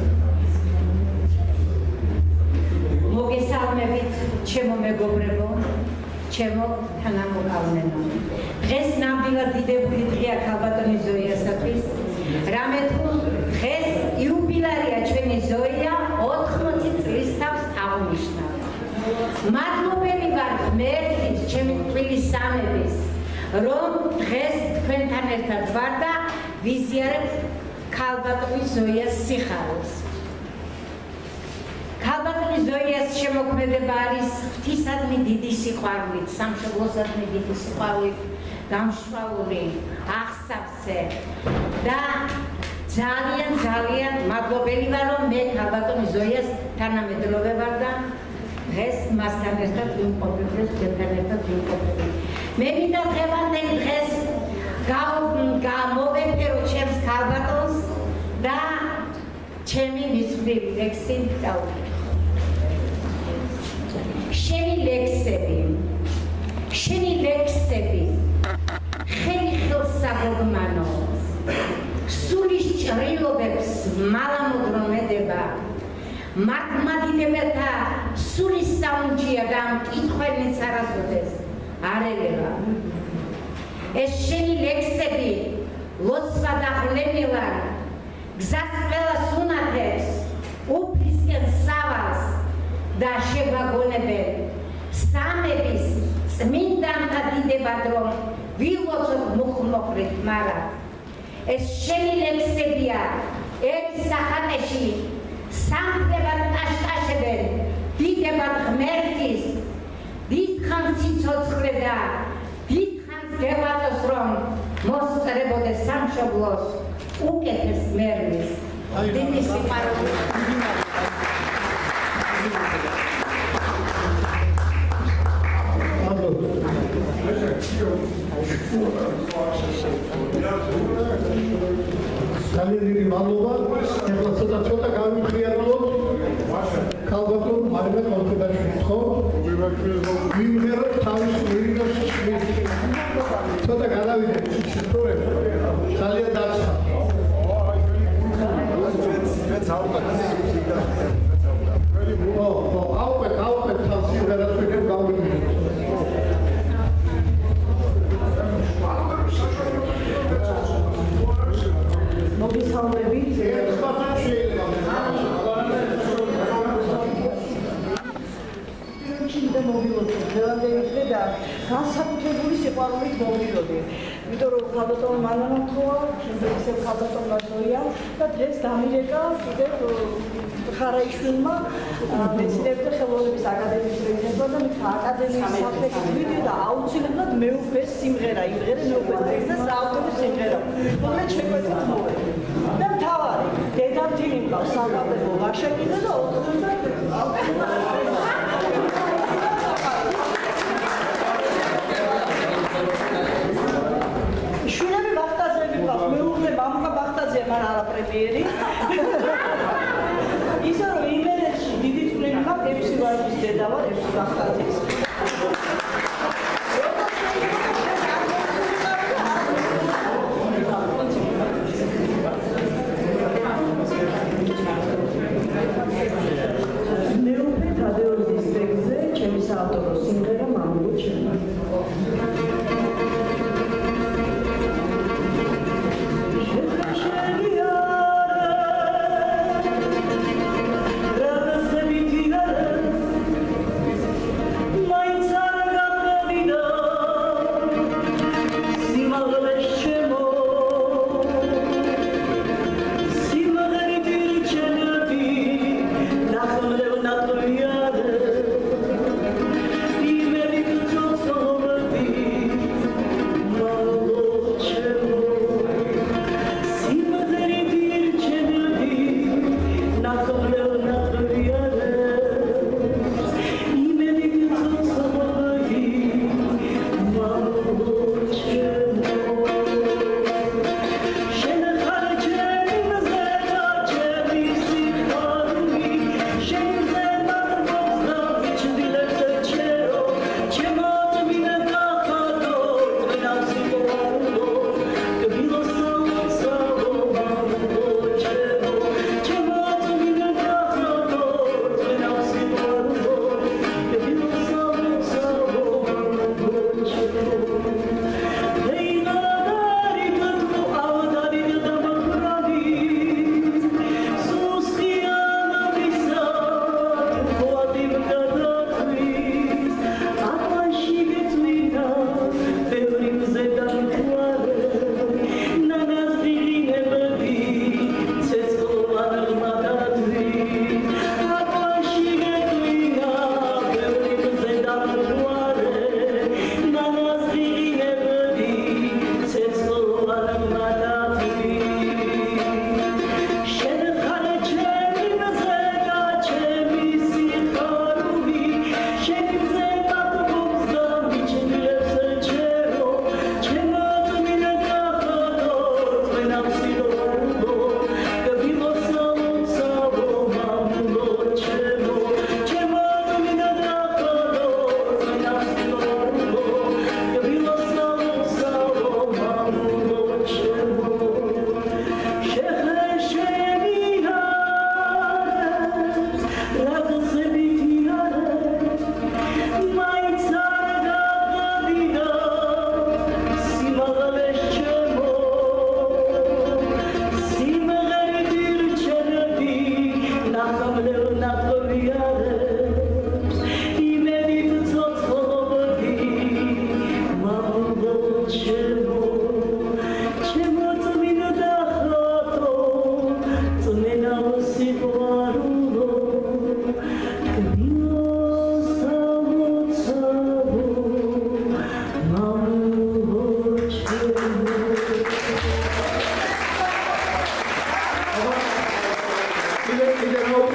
მოგესალმებით, ჩემო მეგობრებო, ჩემო თანამოყავნენო. დღეს ნამდვილად დიდებული დღეა ქალბატონი ზოიასათვის. რამე თუ დღეს იუბილეა ჩვენი ზოია 80 წლის თავს აღნიშნავს. მადლობელი ვარ ღმერთის, ჩემი წლის სამების, რომ დღეს თქვენთან ერთად ვარ და ვიზიარებ ქალბატონი ზოიას სიხარულს. ქალბატონი ზოიას შემოქმედება არის ღვთისადმი დიდი სიყვარულით, სამშობლოსადმი დიდი სიყვარულით გამშვაული, აღსავსე და ძალიან მადლობელი ვარ, რომ მე ქალბატონი ზოიას თანამედროვე ვარ და დღეს მასთან ერთად ვიმყოფებდეს, თქვენთან ერთად ვიმყოფები. მე მინდა დღევანდელი დღეს გამოვეფერო ჩემს ქალბატონს და ჩემი მისვლელი ლექსი წავუდგინო. შენი ლექსები ხელი ხელსაგოგმანო, სულის ჭრილობებს მალამოდრომედება მართლმადიდებელთა სულის საუნჯია და ამ კითხვებიც არასოდეს არ ელევა. ეს შენი ლექსები ლოცვა და ღლემილან გზას ყველას უნათებს უფლისკენ სავალს და შეგვაგონებენ სამების წმინდანთა დიდებად რომ ვილოცოთ მუხმოყრით მაგრამ ეს შენი ლექსებია ერის სახანეში სამდებად ტაშტაშებენ დიდებად ღმერთის დიდხანს სიცოცხლე და დიდხანს გელათოს რომ მოსწრებოდეს სამშობლოს უკეთეს მერმის დიდი სიყვარული ძალიან დიდი მადლობა. ეხლა ცოტა გავიმღიაროთ. ქალბატონ მარინა კონფედერაციის ხო? ვიმღეროთ თავის უნივერსიტეტში. ცოტა გადავიდეთ პროექტ. ძალიან დაცხა. აუყეთ თავს სიმღერას ვიქნებ გავიმღეროთ. მოგესალმებით. და მოვილოდი დღევანდელი და განსაკუთრებული სიყვარულით მოვილოდი. იმიტომ რომ ქალბატონ მანანა თქოა, ისევ ქალბატონ მასოია და დღეს დამირეკა კიდევ ხარაიშვილმა მეცნიერებათა ხელოვნების აკადემიის რეგენტმა და მე აკადემიის საფრთხეს ვიდეო და აუცილებლად მეუფეს სიმღერა იმღერე მეუფეს ტექსტს და საავტორო სიმღერა. რომელიც შეგვეცით მოვედი. და მთავარი დედამთილი მყავს საკაბელო ვაშაკიძე და 90 შვილები ბახტაძეები ყავს, მეუღლე მამუკა ბახტაძეა, მაგრამ არა პრემიერი. ისე რომ იმერეთში დიდი წვლილი მაქვს ექვსი ვაჟის დედა ვარ, ექვსი ბახტაძის. მეუფე თადეოზის ტექსტზე ჩემი საავტორო სიმღერა მამულო ჩემი.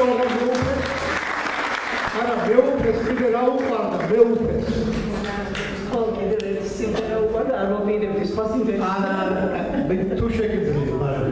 აღარ მეუფეს. არა, მეუფეს კიდე რა უყარდა, მეუფეს. ხო, კიდევ ერთი სიმღერა უყარდა, არ მომიდებდი სხვა სიმღერას. არა, თუ შეგიძლია, მაგრამ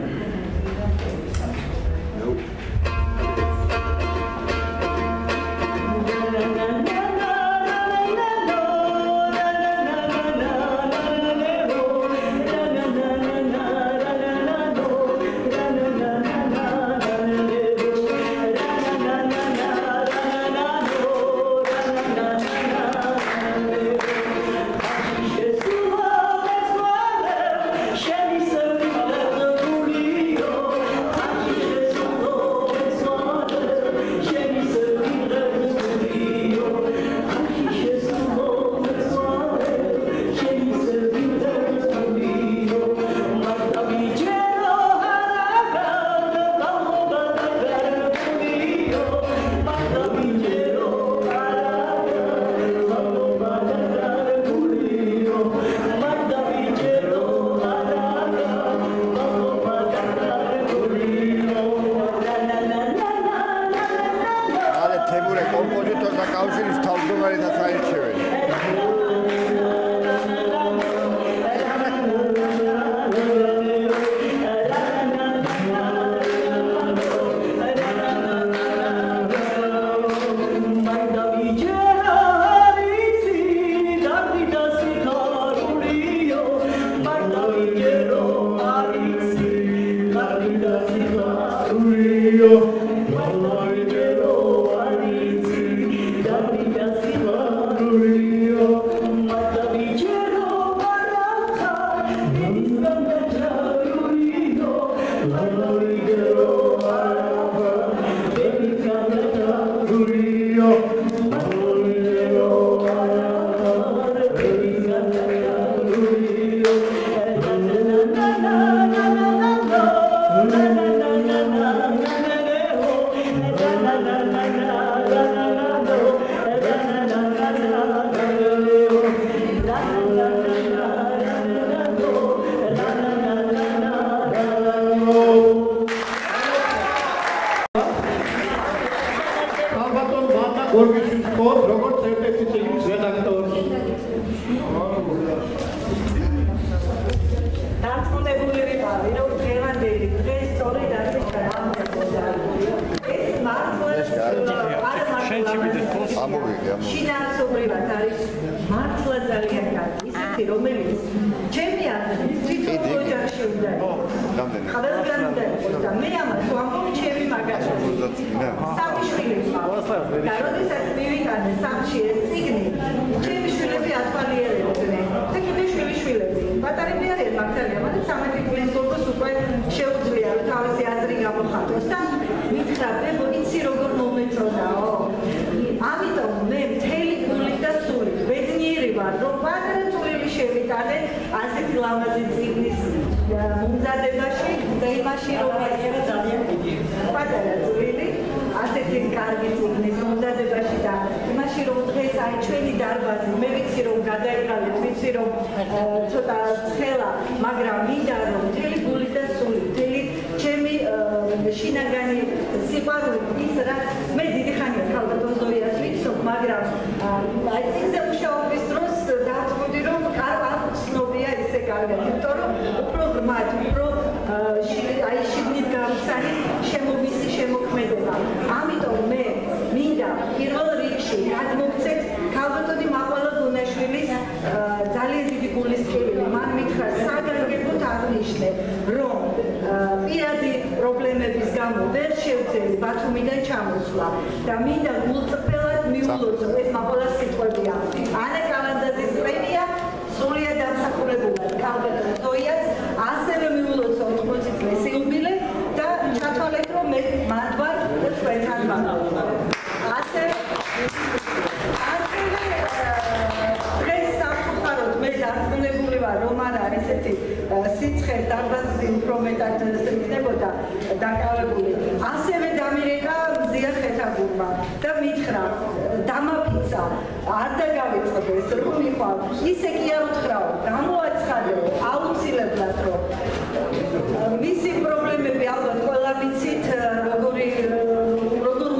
ისე კი არ უთხრაო, გამოაცხადე, აუცილებლად რომ მისი პრობლემები ალბათ ყველა ვიცით, როგორ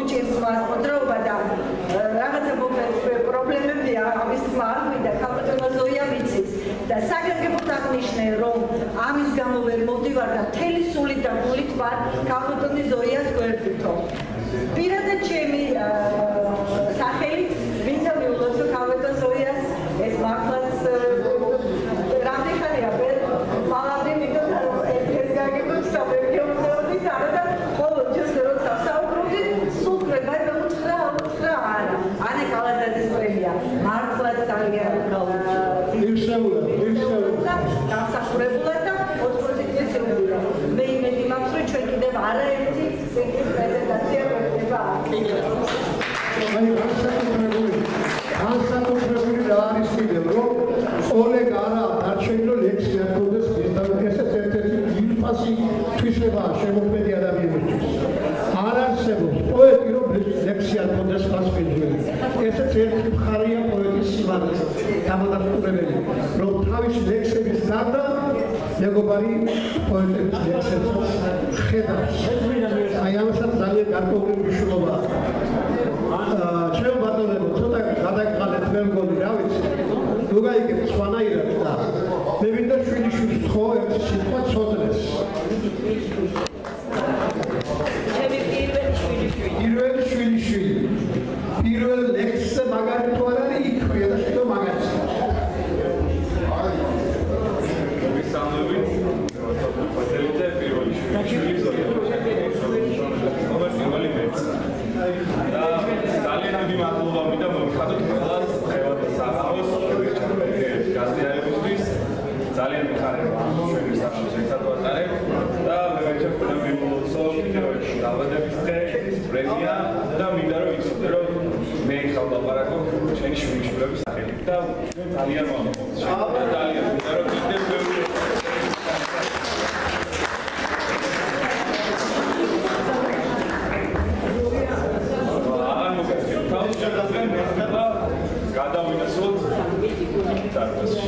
ვთქვათ, ქალბატონი ზოიას გვერდითო. პირადად ჩემი სახელით მინდა მივულოცო ქალბატონ ზოიას ეს მართლაც რამდენი ხანია მალამდე მინდოდა რომ ეს გაგებოთ საბერგეობდით არა და ხოლო ჯერ როცა საუბრობდით სულ ხრება და უთხრა არა ანა კალადაძის პრემია მართლაც ძალიან დამსახურებულად და 80% შეუძლია მე იმედი მაქვს რომ ჩვენ კიდევ არაერთი სინგლის პრეზენტაცია გვექნება განსაკუთრებული რა არის კიდევ რომ ოლეგ არა დარჩენილ ლექსი აკოდეს ესეც ერთ-ერთი ძირფასი თვისებაა შემოქმედი ადამიანისთვის არ არსებობს პოეტი რომ ლექსი აკოდეს მასპინძელი ესეც ერთი მხარეა პოეტის სიმაღლის დამადასტურებელი რომ თავის ლექსების გარდა მეგობარი პოეტების ლექსებს ხედავს აი ამასაც ძალიან გარკვეული მნიშვნელობაა ჩემ ბატონებო ცოტა გადაგყალეთ მე მგონი რა ვიცი თუ გაიგებთ სხვანაირად და მე მინდა შვილიშვილს ხო ერთი სიტყვა ცოდნეს ჩემი პირველი შვილიშვილი პირველ ლექსზე მაგარი თუ არ არის იქვია და შედო მაგარი ძალიან დიდი მადლობა მინდა მომხადოთ ყველას ხევად საღამოს გაზრდილებისთვის ძალიან მიხარება ჩვენი საფრთხის ერთად ვატარებ და მე ვეჭებ რომ მიმოვწო კიდევ დაავადების დღე პრემია და მინდა რომ იცოდე რომ მე ხავ ლაპარაკობ ჩვენი შვილიშვილების სახელით და ძალიან მომწონს ძალიან მინდა რომ კიდევ ბევრი გადავინაცვლოთ დარბაზში.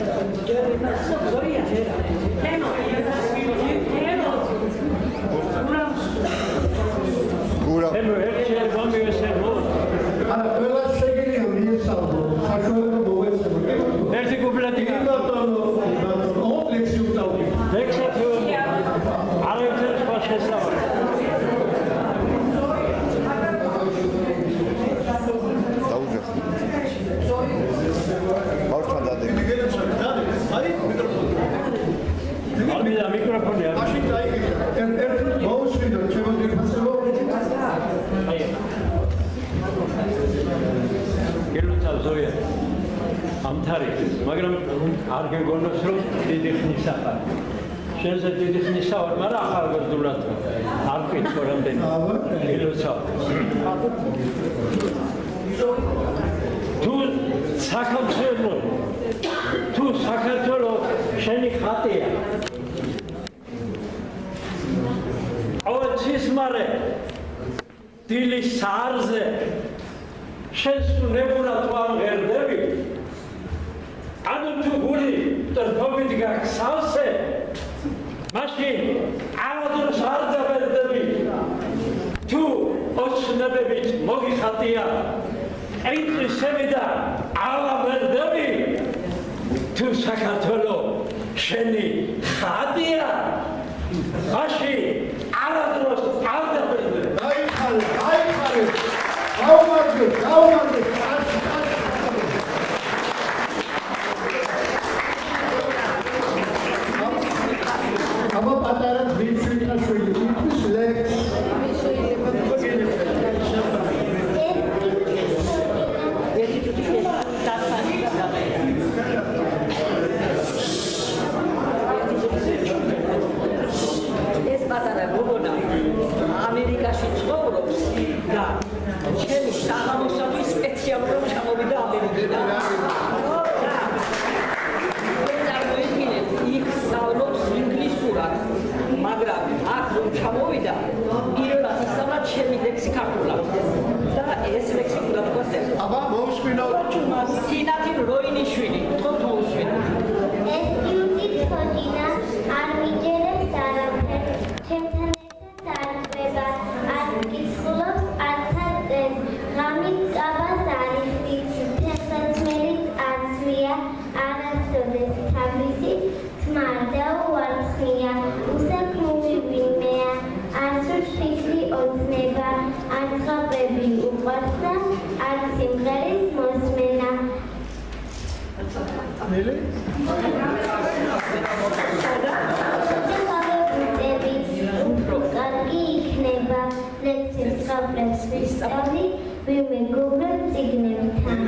არა ყველა შეგიძლია მიესალმო საშუალება მოვეცემო. ერთი კუპლეტი ლექსი უტავდი. ლექსი არაერთი სხვა შესაძლებელი. ამიდა მიკროფონი არ მაშინ დაიგეთ ერთ მოუსვიდო ჩემო დირფასებო აი გელუცა ზოია ამთარიქის მაგრამ არ გეგონოს რომ დიდი ხნის ახალ შენზე დიდი ხნის ახალ მაგრამ ახალგაზრდულად არ ვკითხო რამდენი გელუცა თუ საქართველოს შენი ხატია ოჩის მარე დილის საარზე შენს ნებურად ვამღერდები ანუ თუ გული ტრფობით გაგსავსე მაშინ არადროს არ დაბერდები თუ ოცნებებით მოგიხატია ენტრი შევიდა ალაბერდები თუ საქართველოს შენი ხატია მაშინ არადროს არ დაბერდები აიხარე გაუმარჯო აბა პატარა ძვირშვილთა შვილი ის ლექს ეს პატარა გოგონა ამერიკაში ცხოვრობს და ჩემი საღამოსათვის სპეციალურად ჩამოვიდა ამერიკიდან. იქ სწავლობს ინგლისურად, მაგრამ აქ რომ ჩამოვიდა, პირველად ისწავლა ჩემი ლექსი ქართულად. და ეს ლექსი უნდა თქვას. აბა მოусმინოთ. თინათინ როინიშვილი, თქო თუ უსვინოთ. ეს იუტი თოდინა არ მიჯერებს არაფერს. ჩემთან ერთად არ ყვება, არ მკითხულობს, არც არ წერს. ღამით წაბას არ იხდის, თესლაცმელიც არ ცვია, არასოდეს თავისი თმა და უარცხნია. უსაქმური ვინმეა, კარგი იქნება ლექციის სწავლების ვისწავლი ვიმეგობრებ წიგნებთან.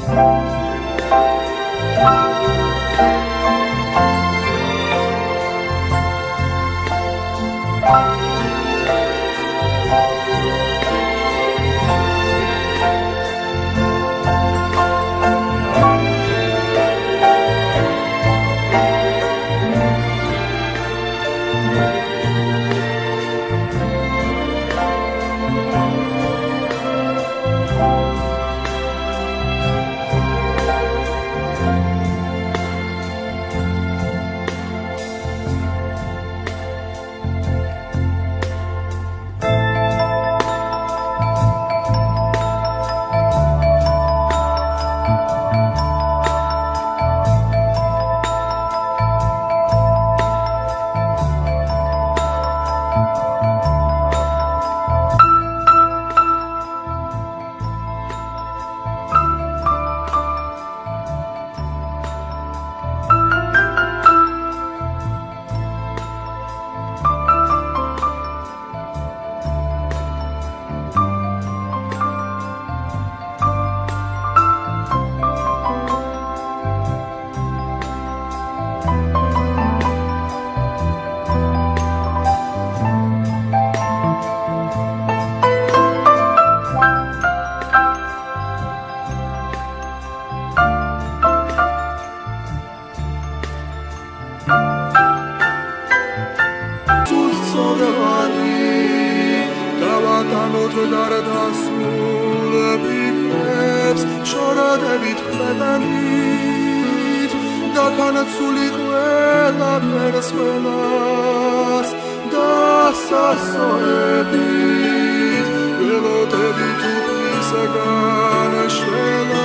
Ველოდებით უფლისაგან შელა